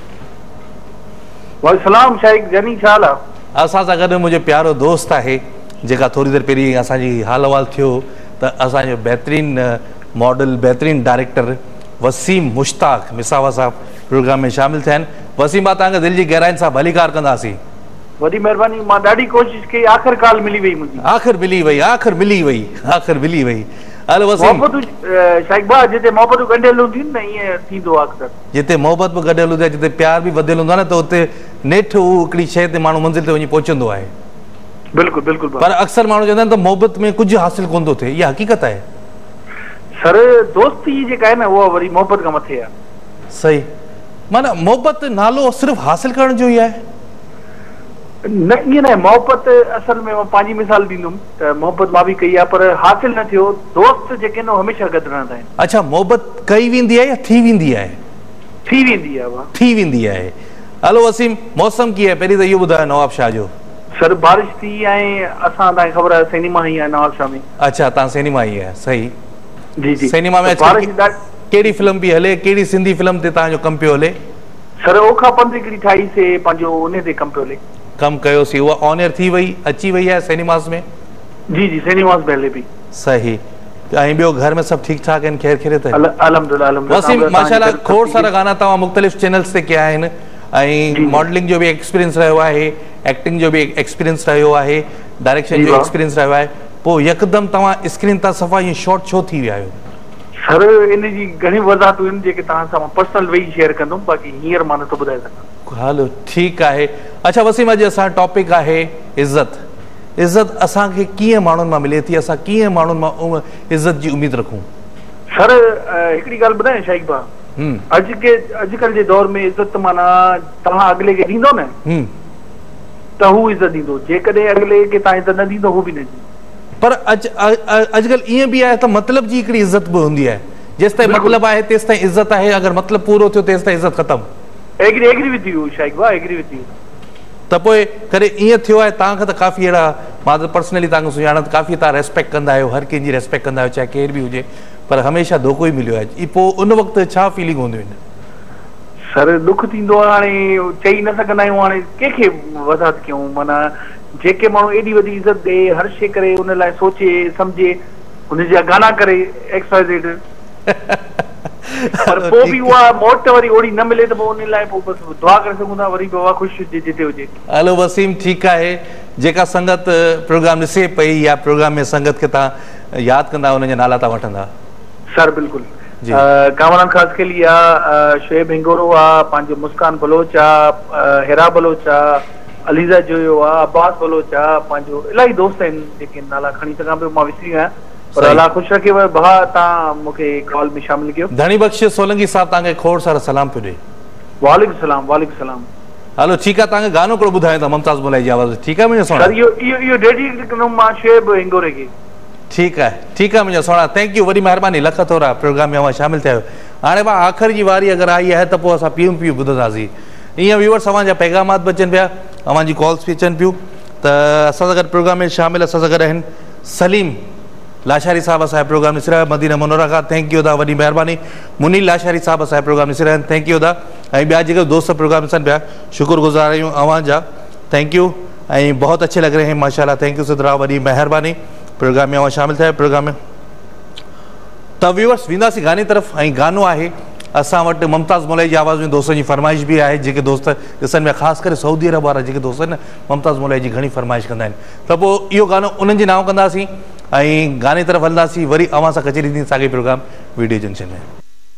Speaker 10: वालेकुम शाइक जनी छा हाल आहे?
Speaker 1: असां सां गॾु मुंहिंजो प्यारो दोस्त आहे जेका थोरी देरि पहिरीं असांजी हाल अहवाल थियो त असांजो बहितरीनु मॉडल, बहितरीनु डायरेक्टर वसीम मुश्ताक मिसावा साहब प्रोग्राम में शामिल थिया आहिनि। वसीम भाउ तव्हांखे दिलि जी गहराइनि सां भलीकार कंदासीं।
Speaker 10: वॾी महिरबानी, मां ॾाढी कोशिशि कई, आख़िर काल मिली वई मुंहिंजी,
Speaker 1: आख़िर मिली वई, आख़िर मिली वई, आख़िर मिली वई। हलो वसीम,
Speaker 10: शाइक भाउ जिते मोहबतूं गंढियल हूंदियूं न ईअं थींदो आहे अक्सर,
Speaker 1: जिते मोहबत बि गॾियल हूंदी आहे, जिते प्यार बि वधियल हूंदो आहे न, त उते नेठि हू हिकिड़ी शइ ते माण्हू मंज़िल ते वञी पहुचंदो आहे।
Speaker 10: बिल्कुलु बिल्कुलु।
Speaker 1: पर अक्सर माण्हू चवंदा आहिनि त मोहबत में कुझु हासिल कोन थो थिए, इहा हक़ीक़त आहे।
Speaker 10: सर दोस्ती जेका आहे न उहा वरी मोहबत खां मथे आहे।
Speaker 1: सही, माना मोहबत नालो सिर्फ़ु हासिल करण जो ई आहे
Speaker 10: न, ईअं न। मोहबत असल में मां पंहिंजी मिसाल ॾींदुमि त मोहबत मां बि कई आहे पर हासिल न थियो। दोस्त जेके न हमेशह गॾु रहंदा आहिनि।
Speaker 1: अच्छा, मोहबत कई वेंदी आहे या थी वेंदी आहे?
Speaker 10: थी वेंदी आहे।
Speaker 1: थी वेंदी आहे। हलो वसीम, मौसम कीअं आहे पहिरीं त इहो ॿुधायो नवाब शाह जो?
Speaker 10: सर बारिश थी ऐं असां तव्हांखे ख़बर आहे सिनेमा ई आहे नवाब शाह में।
Speaker 1: अच्छा, तव्हां सिनेमा ई आहे, सही
Speaker 10: जी जी।
Speaker 1: सिनेमा में कहिड़ी फिल्म पई हले, कहिड़ी सिंधी फिल्म ते तव्हांजो कमु पियो हले?
Speaker 10: सर ओखा पंध हिकिड़ी ठाहीसीं, पंहिंजो उन ते कमु पियो हले,
Speaker 1: कमु कयोसीं, उहा ऑन एयर थी वई, अची वई आहे सिनेमास में?
Speaker 10: जी जी, सिनेमास में हले पई।
Speaker 1: सही। ऐं ॿियो घर में सभु ठीकु ठाक आहिनि, ख़ैर ख़ैरियत?
Speaker 10: अल्हम्दुलिल्लाह अल्हम्दुलिल्लाह।
Speaker 1: वसीम माशाल्लाह खोड़ सारा गाना तव्हां मुख़्तलिफ़ चैनल्स ते कया आहिनि ऐं मॉडलिंग जो बि एक्सपीरियंस रहियो आहे, एक्टिंग जो बि एक्सपीरियंस रहियो आहे, डायरेक्शन जो एक्सपीरियंस रहियो आहे, पोइ यकदमि तव्हां स्क्रीन तां सफ़ा ईअं शॉर्ट छो थी विया आहियो?
Speaker 10: सर इन जी घणी वज़ाहतूं आहिनि जेके तव्हां सां मां पर्सनल वेही शेयर कंदुमि, बाक़ी हींअर मां नथो ॿुधाए सघां।
Speaker 1: हलो ठीकु आहे। अच्छा वसीम, अॼु असांजो टॉपिक आहे इज़त। इज़त असांखे कीअं माण्हुनि मां मिले थी, असां कीअं माण्हुनि मां इज़त जी उमेद रखूं?
Speaker 10: सर हिकिड़ी ॻाल्हि ॿुधायां शाइक भाउ, अॼु के अॼुकल्ह जे दौर में इज़त माना तव्हां अॻिले खे ॾींदो न त हू इज़त ॾींदो, जेकॾहिं अॻिले खे तव्हां इज़त न ॾींदो हू बि न ॾींदो। पर
Speaker 1: अॼुकल्ह ईअं बि आहे त मतिलब जी हिकिड़ी इज़त बि हूंदी आहे, जेसि ताईं मतिलबु आहे तेसि ताईं इज़त आहे, अगरि मतिलबु पूरो थियो तेसि ताईं इज़त ख़तमु।
Speaker 10: Agree agree with you Shaikh भाउ, एग्री विद यू।
Speaker 1: त पोइ करे ईअं थियो आहे तव्हांखां त काफ़ी अहिड़ा, मां त पर्सनली तव्हांखे सुञाणा त काफ़ी तव्हां रेस्पेक्ट कंदा आहियो, हर कंहिंजी रेस्पेक्ट कंदा आहियो, चाहे केरु बि हुजे, पर हमेशह धोखो ई मिलियो आहे। पोइ उन वक़्तु छा फीलिंग हूंदियूं आहिनि?
Speaker 10: सर दुख थींदो आहे, हाणे चई न सघंदा आहियूं, हाणे कंहिंखे वज़ाहत कयूं। माना जेके माण्हू एॾी वॾी इज़त ॾे, हर शइ करे उन लाइ सोचे सम्झे, हुनजा गाना करे एक्स वाई ज़ेड, पर पोइ बि उहा मौत वरी ओड़ी न मिले त पोइ उन लाइ पोइ बसि दुआ करे सघूं था, वरी बाबा ख़ुशि हुजे जिते हुजे।
Speaker 1: हलो वसीम ठीकु आहे, जेका संगत प्रोग्राम ॾिसे पई या प्रोग्राम में संगत खे तव्हां यादि कंदा, हुनजा नाला तव्हां वठंदा?
Speaker 10: सर बिल्कुलु, कामरान ख़ासकेली आहे, शुएब हिंगोरो आहे, पंहिंजो मुस्कान बलोच आहे, हिरा बलोच आहे, अलीज़ा जोयो आहे, अब्बास बलोच आहे, पंहिंजो इलाही दोस्त आहिनि जेके नाला खणी सघां पियो, मां विसरी आहियां, पर अलाह ख़ुशि रखेव। भाउ तव्हां मूंखे कॉल में शामिल कयो।
Speaker 1: धनी बख्श सोलंकी साहब तव्हांखे खोड़ सारा सलाम पियो ॾे।
Speaker 10: वालेकुम सलाम, वालेकुम सलाम।
Speaker 1: हलो ठीकु आहे, तव्हांखे गानो हिकिड़ो ॿुधायो था मुमताज़ मोलाई जी आवाज़। ठीकु आहे मुंहिंजो सोना?
Speaker 10: सर इहो इहो इहो डेडिकेट कंदुमि मां शुएब हिंगोरे खे।
Speaker 1: ठीकु आहे ठीकु आहे मुंहिंजो सोना, थैंक यू, वॾी महिरबानी, लख थोरा प्रोग्राम में अवां शामिल थियो। हाणे मां आख़िर जी वारी अगरि आई आहे त पोइ असां पियूं पियूं ॿुधंदासीं। ईअं व्यूअर्स अवांजा पैगामात बि अचनि पिया, अवांजी कॉल्स बि अचनि पियूं। त असां सां गॾु प्रोग्राम में शामिल असां सां गॾु आहिनि सलीम लाशारी साहब, असांजो प्रोग्राम ॾिसी रहिया मदीना मुनव्वरा खां, थैंक यू दा, वॾी महिरबानी। मुनील लाशारी साहब असांजो प्रोग्राम ॾिसी रहिया आहिनि, थैंक यू दा। ऐं ॿिया जेके दोस्त प्रोग्राम ॾिसनि पिया, शुक्रगुज़ार आहियूं अवांजा, थैंक यू। ऐं बहुत अच्छे लग रहे हैं माशाल्लाह, थैंक यू सिद्धरा, वॾी महिरबानी। प्रोग्राम में अवां शामिल थिया प्रोग्राम में। त व्यूअर्स वेंदासीं गाने तरफ़, ऐं गानो आहे असां वटि मुमताज़ मोलाई जी आवाज़ में दोस्तनि जी फरमाइश बि आहे, जेके दोस्त ॾिसनि पिया, ख़ासि करे सऊदी अरब वारा जेके दोस्त आहिनि मुमताज़ मोलाई जी घणी फरमाइश कंदा आहिनि। त पोइ इहो गानो उन्हनि जे नाम कंदासीं ऐं गाने तरफ़ हलंदासीं, वरी अवां सां कचेरी थींदी साॻी प्रोग्राम वीडियो जंक्शन में।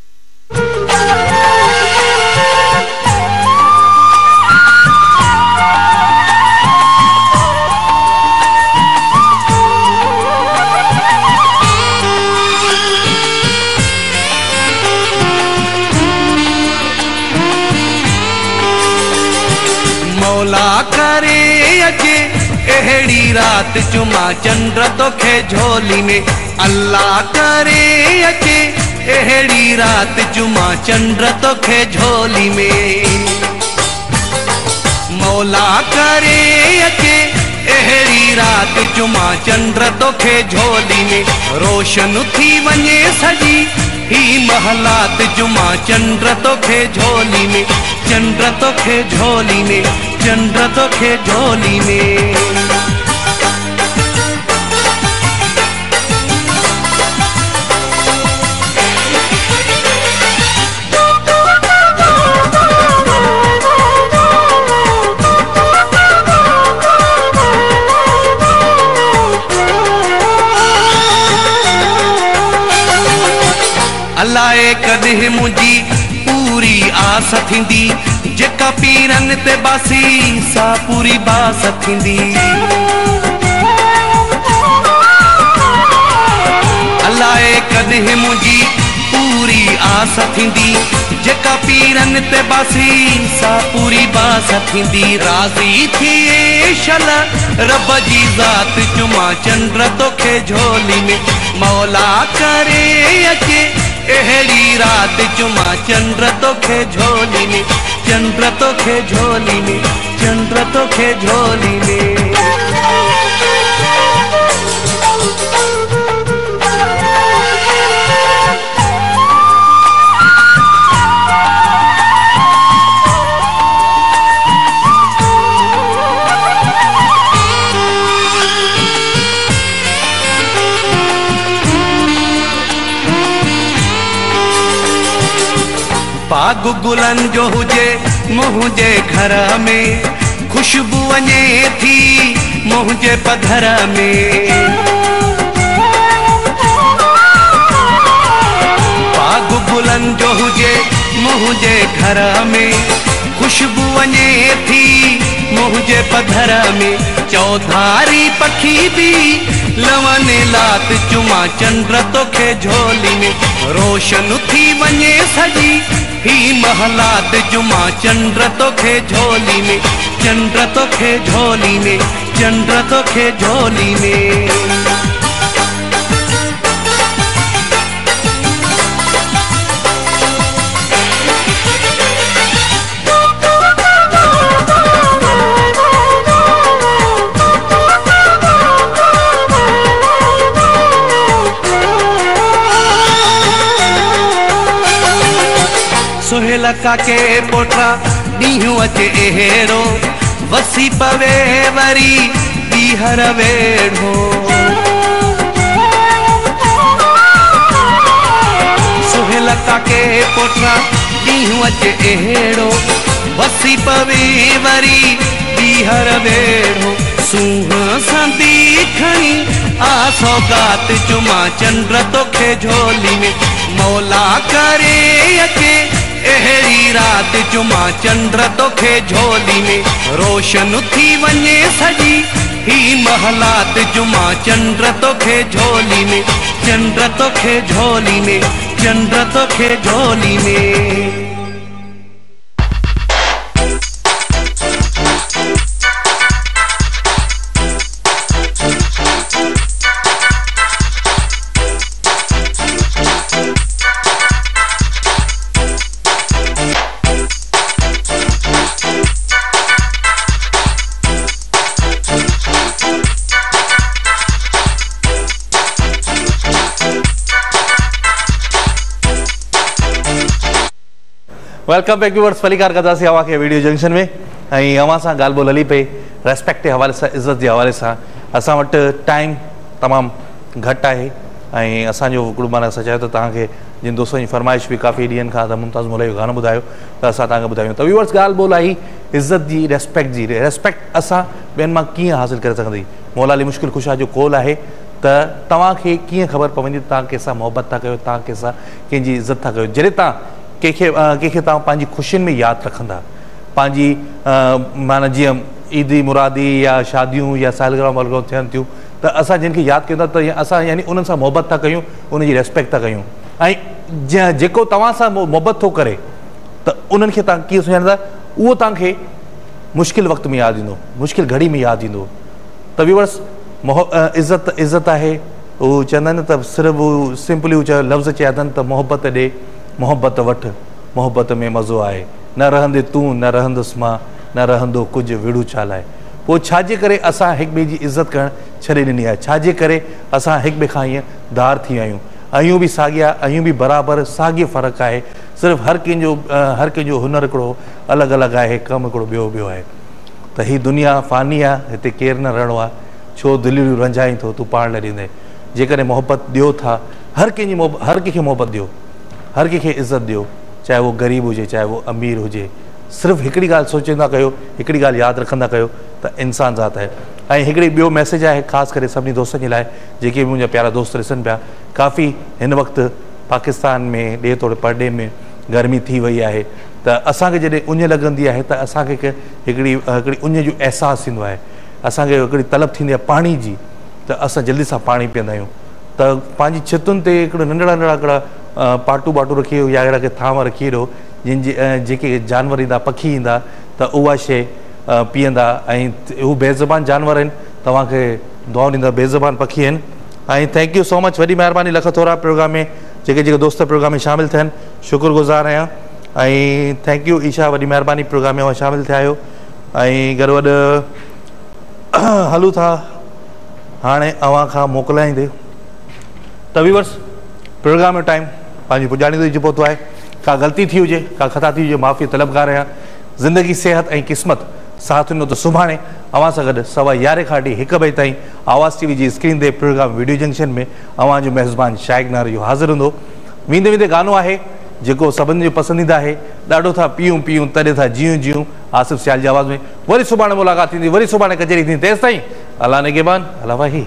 Speaker 11: मौला करे अचे अहिड़ी रात जुमा चंद्र तोखे झोली में, अल्लाह करे अचे अहिड़ी रात जुमा चंद्र तोखे झोली में। मौला करे अचे अहिड़ी रात जुमा चंद्र तोखे झोली में, रोशन थी वञे सॼी ही महलात जुमा चंद्र तोखे झोली में, चंद्र तोखे झोली में, चंद्र तोखे झोली में। अलाए कॾहिं मुंहिंजी पूरी आस थींदी, जेका पीरनि ते बासी सा पूरी बास थींदी। अलाए कॾहिं मुंहिंजी पूरी आस थींदी, जेका पीरनि ते बासी सा पूरी बास थींदी। राज़ी थिए शल रब जी ज़ात जुमा चंद्र तोखे झोली में, मौला करे अचे अहिड़ी रात जुमा चंद्र तोखे झोली में, चंद्र तोखे झोली में, चंद्र तोखे झोली में। बाग गुलन जो हुजे मुंहिंजे घर में, खुशबू वञे थी मुंहिंजे पधर में। बाग गुलन जो हुजे मुंहिंजे घर में, खुशबू वञे थी मुंहिंजे पधर में। चौधारी पखी भी लवने लात जुमा चंद्र तोखे झोली में, रोशन थी वञे सॼी ही महलात जुमा चंद्र तोखे झोली में, चंद्र तोखे झोली में, चंद्र तोखे झोली में। सोहेल काके पोटा ॾींहुं अचे अहिड़ो, वसी पवे वरी ॿीहर वेढ़ो। सोहेल काके पोटा ॾींहुं अचे अहिड़ो, वसी पवे वरी ॿीहर वेढ़ो। सूंह संदी खणी आ सौगात जुमा चंद्र तोखे झोली में, मौला करे अचे अहिड़ी रात जुमा चंद्र तोखे झोली में। रोशन थी वञे सॼी ही महलात जुमा चंद्र तोखे झोली में, चंद्र तोखे झोली में, चंद्र तोखे झोली में।
Speaker 1: वेलकम बैक व्यूअर्स, फलीकार कंदासीं अवां खे वीडियो जंक्शन में ऐं अवां सां ॻाल्हि ॿोल हली पई रेस्पेक्ट जे हवाले सां, इज़त जे हवाले सां। असां वटि टाइम तमामु घटि आहे ऐं असांजो हिकिड़ो माना असां चयो त तव्हांखे जिन दोस्तनि जी फरमाइश बि काफ़ी ॾींहंनि खां त मुमताज़ मौलवी जो गानो ॿुधायो त असां तव्हांखे ॿुधायूं। त व्यूअर्स, ॻाल्हि ॿोल आई इज़त जी, रेस्पेक्ट जी। रेस्पेक्ट असां ॿियनि मां कीअं हासिलु करे सघंदी? मौला अली मुश्किल कुशा जो कॉल आहे त तव्हांखे कीअं ख़बर पवंदी तव्हां कंहिंसां मोहबत था कयो, तव्हां कंहिंसां कंहिंजी इज़त था कयो। जॾहिं तव्हां कंहिंखे कंहिंखे तव्हां पंहिंजी ख़ुशियुनि में यादि रखंदा, पंहिंजी माना जीअं ईदी मुरादी या शादियूं या सालगिरह वालगिरह थियनि थियूं त असां जिन खे यादि कयूं था त असां यानी उन्हनि सां मोहबत था कयूं, उनजी रेस्पेक्ट था कयूं। ऐं जंहिं जेको तव्हां सां मोहबत थो करे त उन्हनि खे तव्हां कीअं सुञाणींदा, उहो तव्हांखे मुश्किल वक़्त में यादि ईंदो, मुश्किल घड़ी में यादि ईंदो। त व्यूअर्स, मोह इज़त इज़त आहे, उहो चवंदा आहिनि त सिर्फ़ु उहो सिंपली उहो चयो लफ़्ज़ चया अथनि त मोहबत ॾे मोहबत वठि, मोहबत में मज़ो आहे, न रहंदे तूं न रहंदुसि मां, न रहंदो कुझु विड़ू चालाए। पोइ छाजे करे असां हिक ॿिए जी इज़त करणु छॾे ॾिनी आहे? छाजे करे असां हिक ॿिए खां ईअं धार थी विया आहियूं? आहियूं बि साॻिया, आहियूं बि बराबरि, साॻियो फ़र्क़ु आहे, सिर्फ़ु हर कंहिंजो हर कंहिंजो हुनर हिकिड़ो अलॻि अलॻि आहे, कमु हिकिड़ो ॿियो ॿियो आहे। त हीअ दुनिया फ़ानी आहे, हिते केरु न रहणो आहे, छो दिलियूं रंजाई थो तूं पाण न ॾींदे। जेकॾहिं मोहबत ॾियो था, हर कंहिंजी मोहबत, हर कंहिंखे मोहबत ॾियो, हर कंहिंखे इज़त ॾियो, चाहे उहो ग़रीब हुजे चाहे उहो अमीर हुजे। सिर्फ़ु हिकिड़ी ॻाल्हि सोचींदा कयो, हिकिड़ी ॻाल्हि यादि रखंदा कयो त इंसान ज़ात आहे। ऐं हिकिड़ी ॿियो मैसेज आहे ख़ासि करे सभिनी दोस्तनि जे लाइ जेके बि मुंहिंजा प्यारा दोस्त ॾिसनि पिया। काफ़ी हिन वक़्तु पाकिस्तान में ॾे तोड़े परॾे में गर्मी थी वई आहे, त असांखे जॾहिं उञ लॻंदी आहे त असांखे हिकिड़ी हिकिड़ी उञ जो अहसासु थींदो आहे, असांखे हिकिड़ी तलब थींदी आहे पाणी जी, त असां जल्दी सां पाणी पीअंदा आहियूं। त पंहिंजी छितुनि ते हिकिड़ा नंढड़ा नंढड़ा हिकिड़ा पाटू बाटू रखी या अहिड़ा के थांव रखी हेॾो जिन जे जेके जानवर ईंदा, पखी ईंदा त उहा शइ पीअंदा। ऐं हू बेज़बान जानवर आहिनि, तव्हांखे दुआ ॾींदा, बेज़बान पखी आहिनि। ऐं थैंक यू सो मच, वॾी महिरबानी, लख थोरा प्रोग्राम में जेके जेके दोस्त प्रोग्राम में शामिलु थियनि, शुक्रगुज़ार आहियां। ऐं थैंक यू ईशा, वॾी महिरबानी प्रोग्राम में शामिलु थिया आहियो। ऐं गॾु गॾु हलूं था हाणे अव्हां खां मोकिलाईंदे। त व्यूअर्स, प्रोग्राम जो टाइम पंहिंजी पुॼाणींदो जी पहुतो आहे। का ग़लती थी हुजे, का ख़ता थी हुजे, माफ़ी तलबगार आहियां। ज़िंदगी सिहत ऐं क़िस्मत साथ ॾिनो त सुभाणे अव्हां सां गॾु सवा यारहें खां वठी हिकु बजे ताईं आवाज़ टीवी जी स्क्रीन ते प्रोग्राम वीडियो जंक्शन में अव्हां जो मेज़बान शाइक़ नारे जो हाज़िर हूंदो। वेंदे वेंदे गानो आहे जेको सभिनी जो पसंदीदा आहे, ॾाढो था पीऊं पीऊं तॾहिं था जियूं जियूं, आसिफ़ सियाल जी आवाज़ में। वरी सुभाणे मुलाक़ात थींदी, वरी सुभाणे कचहरी थींदी। तेसि ताईं अल्लाह निगहबान, अल्लाह वाही।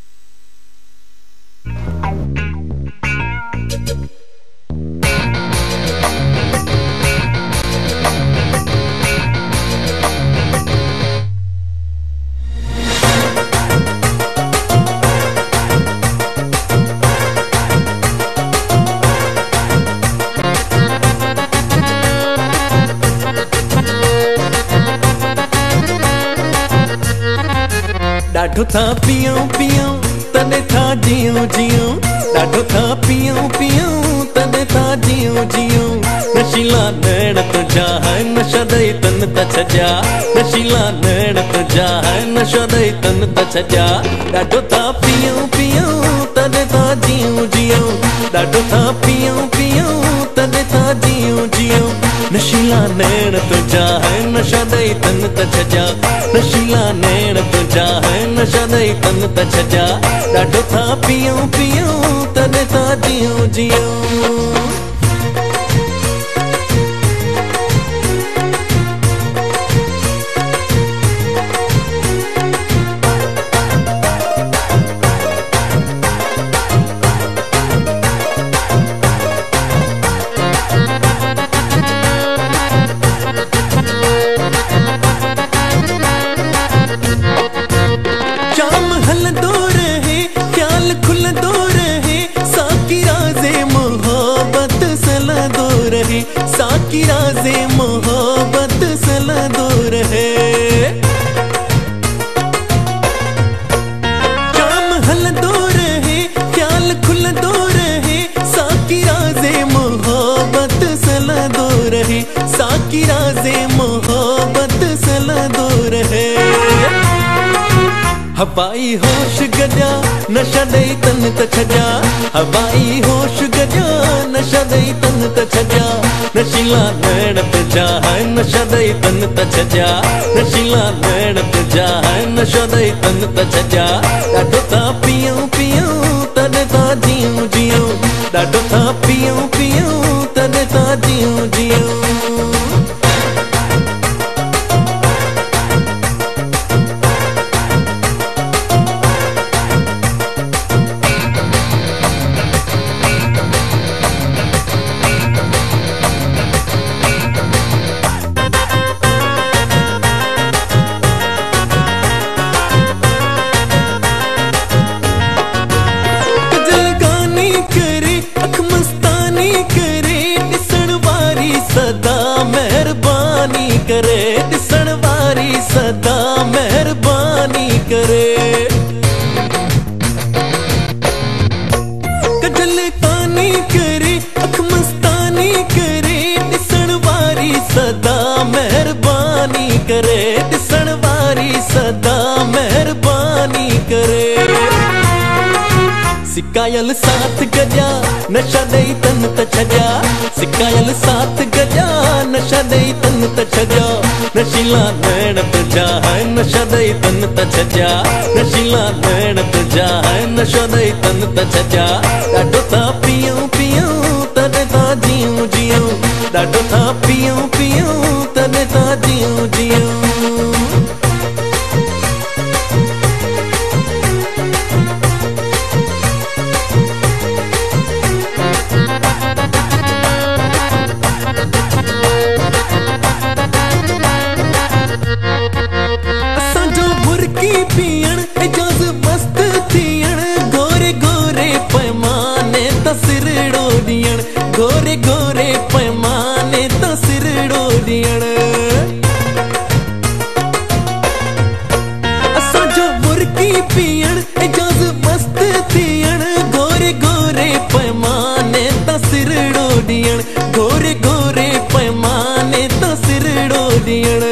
Speaker 12: ॾाढो था पियूं पियूं तॾहिं था जियूं जियूं, ॾाढो था पियूं पियूं तॾहिं था जियूं जियूं। नशीला नैण तुंहिंजा है नशा ॾेई तन त छॾिया, नशीला नैण तुंहिंजा है नशा ॾेई तन त छॾिया। ॾाढो था पियूं पियूं तॾहिं था जियूं जियूं, ॾाढो था पियूं पियूं तॾहिं था जियूं जियूं। नशीला नैण तुंहिंजा है नशा ॾेई तन त छॾिया, नशीला नैण तुंहिंजा है नशा ॾेई तन त छॾिया। ॾाढो था पियूं पियूं तॾहिं था जियूं जियूं। शाम हलंदो रहे, ख्याल खुलंदो रहे, साकी राज़े मोहब्बत हवाई होश गजा नशा दई तन त छजा हवाई होश गजा नशा दई तन त छजा नशीला नैण पे जा है नशा दई तन त छजा नशीला नैण पे जा है नशा दई तन त छजा ॾाढो था पियूं पियूं तॾहिं था जियूं जियूं ॾाढो था पियूं पियूं तॾहिं था जियूं जियूं करे दिसण वारी सदा मेहरबानी करे कजल तानी करे अख मस्तानी करे दिसण वारी सदा मेहरबानी करे दिसण वारी सदा मेहरबानी करे सिकायल साथ गजा नशा दई तन त छजा सिकायल साथ गजा नशा दई तन त छजा नशीला नैण पे जा है नशा दई तन त छजा नशीला नैण पे जा है नशा दई तन त छजा ॾाढो था पियूं पियूं तॾहिं था जियूं जियूं ॾाढो था पियूं पियूं तॾहिं था जियूं जियूं पियण एजाज मस्त थियण गोरे गोरे पैमाने त सिरड़ो ॾियण गोरे गोरे पैमाने त सिरड़ो ॾियण असांजो मुर्गी पियण एजाज मस्त थियण गोरे गोरे पैमाने त सिरड़ो ॾियण गोरे गोरे पैमाने त सिरड़ो ॾियण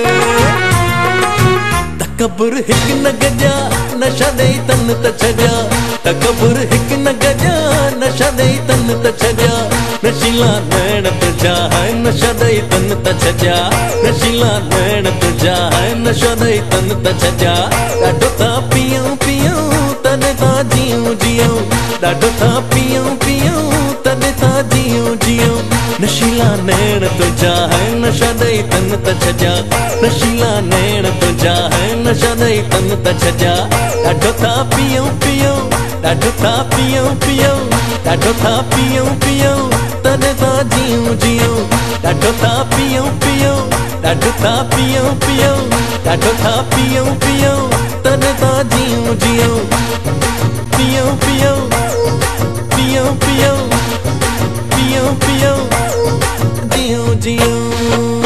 Speaker 12: तकबुर हिक न गजा नशा दई तन त छजा तकबुर हिक न गजा नशा दई तन त छजा नशीला नैण पे जा है नशा दई तन त छजा नशीला नैण पे जा है नशा दई तन त छजा ॾाढो था पियूं पियूं तॾहिं था जियूं जियूं ॾाढो था पियूं पियूं तॾहिं था जियूं जियूं नशीला नैण तो जा है नशा दई तन त छजा नशीला नैण तो जा है नशा दई तन त छजा ॾाढो था पियूं पियूं ॾाढो था पियूं पियूं ॾाढो था पियूं पियूं तॾहिं था जियूं जियूं ॾाढो था पियूं पियूं ॾाढो था पियूं पियूं ॾाढो था पियूं पियूं तॾहिं था जियूं जियूं पियूं पियूं पियूं पियूं पियूं पियूं जियूं जियूं